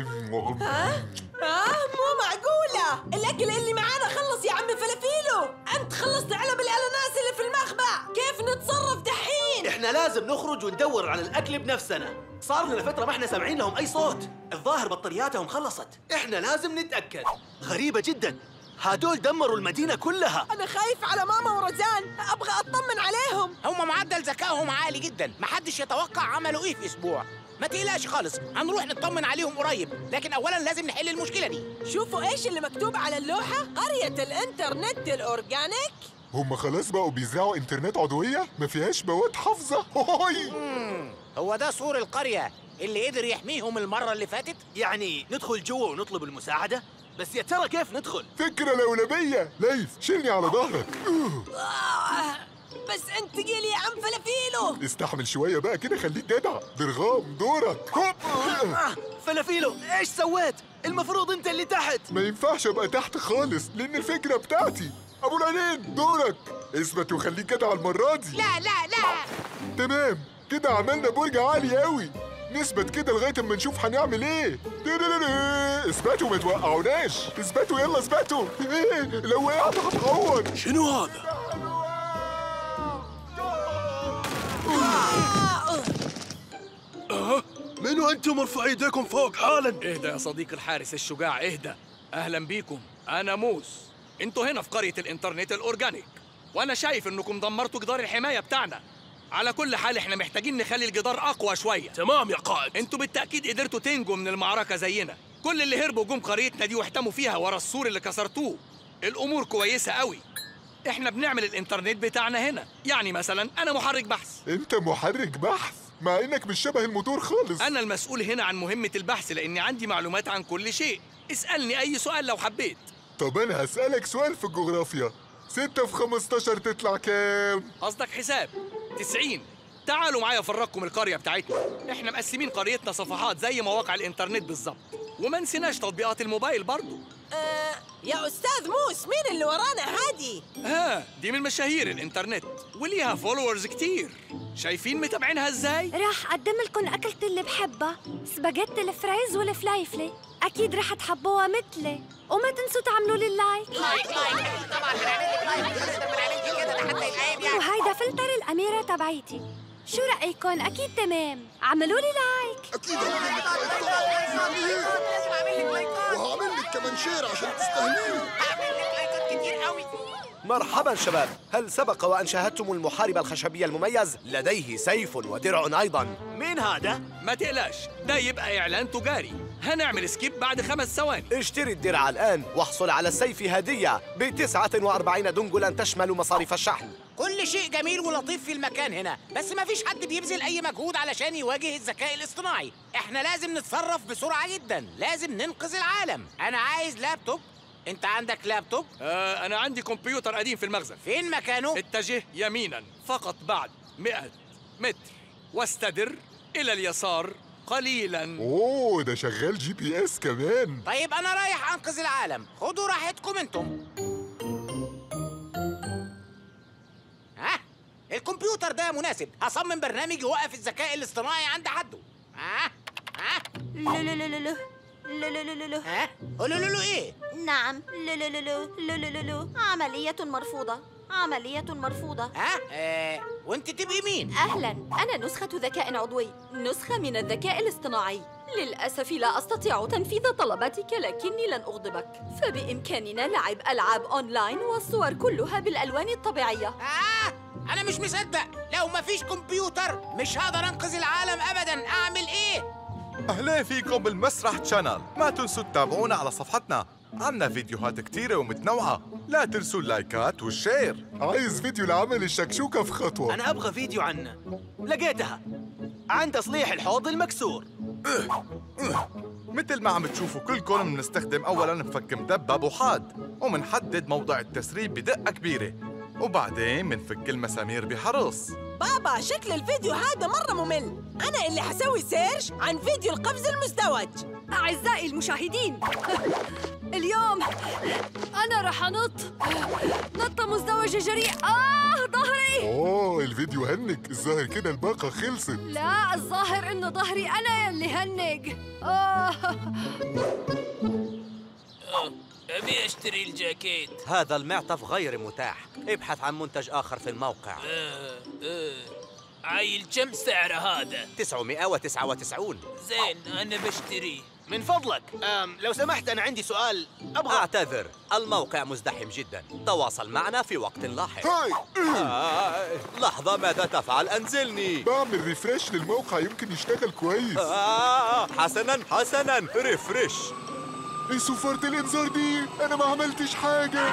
S: مو معقولة، الأكل اللي معانا خلص يا عم فلافيلو. أنت خلصت علب الأناناس اللي في المخبأ، كيف نتصرف دحين؟
I: إحنا لازم نخرج وندور على الأكل بنفسنا. صار لنا فترة ما إحنا سامعين لهم أي صوت. الظاهر بطارياتهم خلصت. إحنا لازم نتأكد. غريبة جدا، هدول دمروا المدينة كلها.
S: أنا خايف على ماما ورزان، أبغى أطمن عليهم.
Q: هم معدل ذكائهم عالي جدا، محدش يتوقع عملوا إيه في أسبوع. ما تقلقش خالص، هنروح نطمن عليهم قريب، لكن أولاً لازم نحل المشكلة دي.
S: شوفوا إيش اللي مكتوب على اللوحة، قرية الإنترنت الأورجانيك.
B: هم خلاص بقوا بيذاعوا إنترنت عضوية ما فيهاش مواد حافظة.
Q: هو ده سور القرية اللي قدر يحميهم المرة اللي فاتت؟
I: يعني ندخل جوا ونطلب المساعدة؟ بس يا ترى كيف ندخل؟
B: فكرة لولبية. ليث، شيلني على ظهرك.
S: بس انت تقيل يا عم فلافيلو.
B: استحمل شوية بقى كده، خليك جدع. درغام، دورك.
I: فلافيلو، ايش سويت؟ المفروض انت اللي تحت.
B: ما ينفعش ابقى تحت خالص، لأن الفكرة بتاعتي. أبو العينين، دورك. اثبت وخليك جدع المرة دي.
Q: لا.
B: تمام، كده عملنا برج عالي قوي. نثبت كده لغاية اما نشوف هنعمل ايه. اثبتوا ما توقعوناش. اثبتوا، يلا اثبتوا. لو وقعت هتعور.
A: شنو هذا؟
H: منو انتم؟ ارفعوا ايديكم فوق حالا.
C: اهدى يا صديق الحارس الشجاع، اهدى. اهلا بيكم، انا موس. انتوا هنا في قرية الانترنت الاورجانيك، وانا شايف انكم دمرتوا جدار الحماية بتاعنا. على كل حال احنا محتاجين نخلي الجدار اقوى شوية.
A: تمام يا قائد.
C: انتوا بالتأكيد قدرتوا تنجوا من المعركة زينا. كل اللي هربوا جم قريتنا دي واحتموا فيها ورا السور اللي كسرتوه. الامور كويسة قوي. احنا بنعمل الانترنت بتاعنا هنا. يعني مثلا انا محرك بحث.
B: انت محرك بحث؟ مع انك مش شبه الموتور خالص.
C: انا المسؤول هنا عن مهمة البحث لاني عندي معلومات عن كل شيء. اسألني اي سؤال لو حبيت.
B: طب انا هسألك سؤال في الجغرافيا. 6 في 15 تطلع كام؟
C: قصدك حساب. 90. تعالوا معايا افرجكم القرية بتاعتنا. احنا مقسمين قريتنا صفحات زي مواقع الانترنت بالظبط، وما نسيناش تطبيقات الموبايل برضو.
S: يا أستاذ موس، مين اللي ورانا هادي؟
C: دي من مشاهير الانترنت وليها فولورز كتير. شايفين متابعينها ازاي؟
N: راح أقدم لكم أكلة اللي بحبها، سباجيتي الفرايز والفلايفلي. أكيد رح تحبوها مثلي، وما تنسوا تعملوا لي اللايك.
Q: طبعا بنعمل كده لحتى يتعيب يعني.
N: وهيدا فلتر الأميرة تبعيتي. شو رأيكم؟ أكيد تمام. عملوا لي لايك.
F: أكيد هعمل لك وهعمل لك كمان شير عشان تستهليه.
Q: هعمل لك لايكات كتير قوي.
G: مرحبا شباب، هل سبق وأن شاهدتم المحارب الخشبي المميز؟ لديه سيف ودرع أيضا.
I: مين هذا؟
C: ما تقلقش، ده يبقى إعلان تجاري. هنعمل سكيب بعد 5 ثواني.
G: اشتري الدرع الآن واحصل على السيف هدية ب49 دنجلا تشمل مصاريف الشحن.
Q: كل شيء جميل ولطيف في المكان هنا، بس ما فيش حد بيبذل أي مجهود علشان يواجه الذكاء الاصطناعي. احنا لازم نتصرف بسرعة جدا، لازم ننقذ العالم. أنا عايز لابتوب. أنت عندك لابتوب؟
C: أنا عندي كمبيوتر قديم في المخزن.
Q: فين مكانه؟
C: اتجه يمينا فقط بعد 100 متر واستدر إلى اليسار قليلا.
B: اوه، ده شغال GPS كمان.
Q: طيب أنا رايح أنقذ العالم، خدوا راحتكم أنتم. ها؟ الكمبيوتر ده مناسب، هصمم برنامج يوقف الذكاء الاصطناعي عند حده. ها؟
T: لا لا لا لا لا لا لا لا لا.
Q: ها؟ قولوا له ايه؟
P: نعم. لا لا لا لا لا لا لا. عملية مرفوضة. عملية مرفوضة.
Q: وانت تبقي مين؟
P: أهلا، أنا نسخة ذكاء عضوي، نسخة من الذكاء الاصطناعي. للأسف لا أستطيع تنفيذ طلباتك، لكني لن أغضبك، فبإمكاننا لعب ألعاب أونلاين والصور كلها بالألوان الطبيعية.
Q: أنا مش مصدق، لو ما فيش كمبيوتر مش هقدر أنقذ العالم أبداً. أعمل إيه؟
D: أهلا فيكم بالمسرح تشانل. ما تنسوا تتابعونا على صفحتنا، عنا فيديوهات كتيرة ومتنوعة. لا تنسوا اللايكات والشير.
B: عايز فيديو لعمل الشكشوكة في خطوة.
I: أنا أبغى فيديو عنه. لقيتها، عن تصليح الحوض المكسور.
D: مثل ما عم تشوفوا كلكم بنستخدم أولاً مفك مدبب وحاد، ومنحدد موضع التسريب بدقة كبيرة، وبعدين منفك المسامير بحرص.
S: بابا، شكل الفيديو هذا مرة ممل. أنا اللي حسوي سيرش عن فيديو القفز المزدوج.
M: أعزائي المشاهدين، اليوم أنا رح أنط نطة مزدوجة جريئة. ظهري!
B: اوه، الفيديو هنج. الظاهر كده الباقة خلصت.
M: لا، الظاهر إنه ظهري أنا اللي هنج.
R: أبي أشتري الجاكيت.
X: هذا المعطف غير متاح، ابحث عن منتج آخر في الموقع.
R: عايل كم سعره هذا؟
X: 999.
R: زين، أنا بشتريه.
I: من فضلك، لو سمحت أنا عندي سؤال أبغى.
X: أعتذر، الموقع مزدحم جدا، تواصل معنا في وقت لاحق. لحظة، ماذا تفعل؟ أنزلني.
B: بعمل ريفريش للموقع، يمكن يشتغل كويس.
X: حسنا حسنا، ريفريش.
B: ايه صفارة الانذار دي؟ انا ما عملتش حاجة.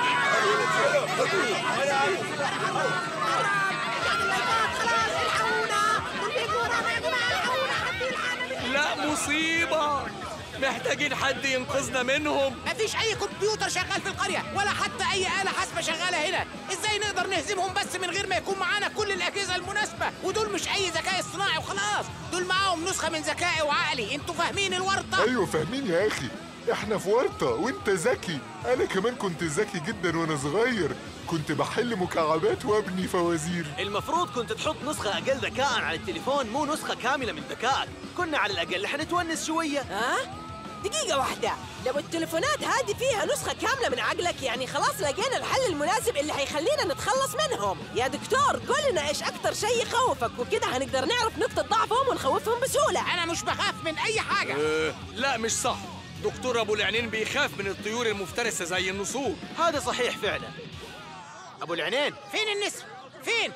C: لا، مصيبة، محتاجين حد ينقذنا منهم.
Q: مفيش أي كمبيوتر شغال في القرية، ولا حتى أي آلة حاسبة شغالة هنا. إزاي نقدر نهزمهم بس من غير ما يكون معانا كل الأجهزة المناسبة؟ ودول مش أي ذكاء اصطناعي وخلاص، دول معاهم نسخة من ذكائي وعقلي. أنتوا فاهمين الورطة؟
B: أيوة فاهمين يا أخي، احنا في ورطة وانت ذكي. انا كمان كنت ذكي جدا وانا صغير، كنت بحل مكعبات وابني فوازير.
I: المفروض كنت تحط نسخة أقل ذكاء على التليفون، مو نسخة كاملة من ذكائك. كنا على الأقل حنتونس شوية.
S: دقيقة واحدة، لو التليفونات هذه فيها نسخة كاملة من عقلك، يعني خلاص لقينا الحل المناسب اللي هيخلينا نتخلص منهم. يا دكتور، قول لنا ايش أكتر شيء يخوفك، وكده هنقدر نعرف نقطة ضعفهم ونخوفهم بسهولة.
Q: أنا مش بخاف من أي حاجة.
C: لا، مش صح. دكتور أبو العنين بيخاف من الطيور المفترسة زي النسور.
I: هذا صحيح فعلا. أبو العنين،
Q: فين النسر؟ فين؟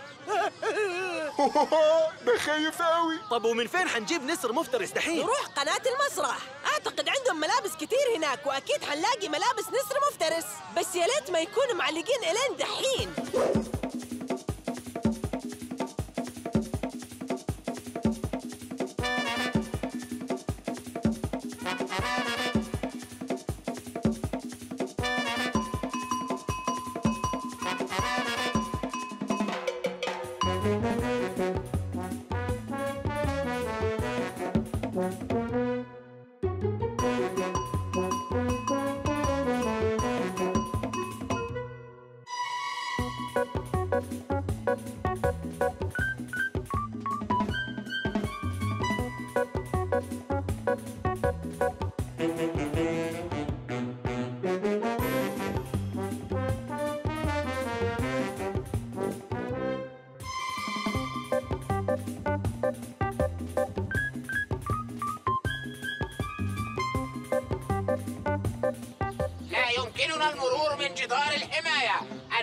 B: ده خايف قوي.
I: طب ومن فين حنجيب نسر مفترس دحين؟
S: نروح قناة المسرح، أعتقد عندهم ملابس كتير هناك، وأكيد حنلاقي ملابس نسر مفترس، بس يا ليت ما يكونوا معلقين إلين دحين.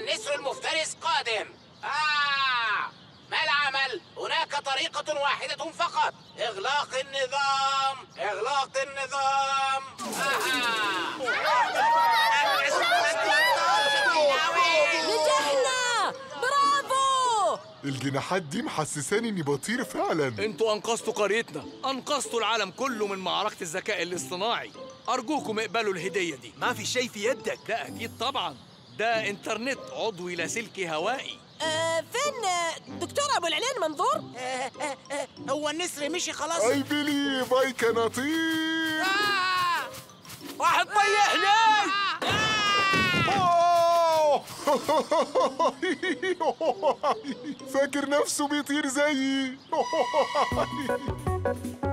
Q: النسر المفترس قادم. ما العمل؟ هناك طريقة واحدة فقط. إغلاق النظام. إغلاق النظام.
S: نجحنا! برافو!
B: الجناحات دي محسساني اني بطير فعلا.
C: انتوا انقذتوا قريتنا، انقذتوا العالم كله من معركة الذكاء الاصطناعي. ارجوكم اقبلوا الهدية دي.
I: ما في شيء في يدك.
C: ده اكيد طبعا، ده انترنت عضوي لاسلكي هوائي.
S: فين دكتور ابو العنين منظور؟
Q: هو النسر مشي خلاص.
B: I believe I can أطير.
C: واحد طيحني.
B: فاكر نفسه بيطير زيي.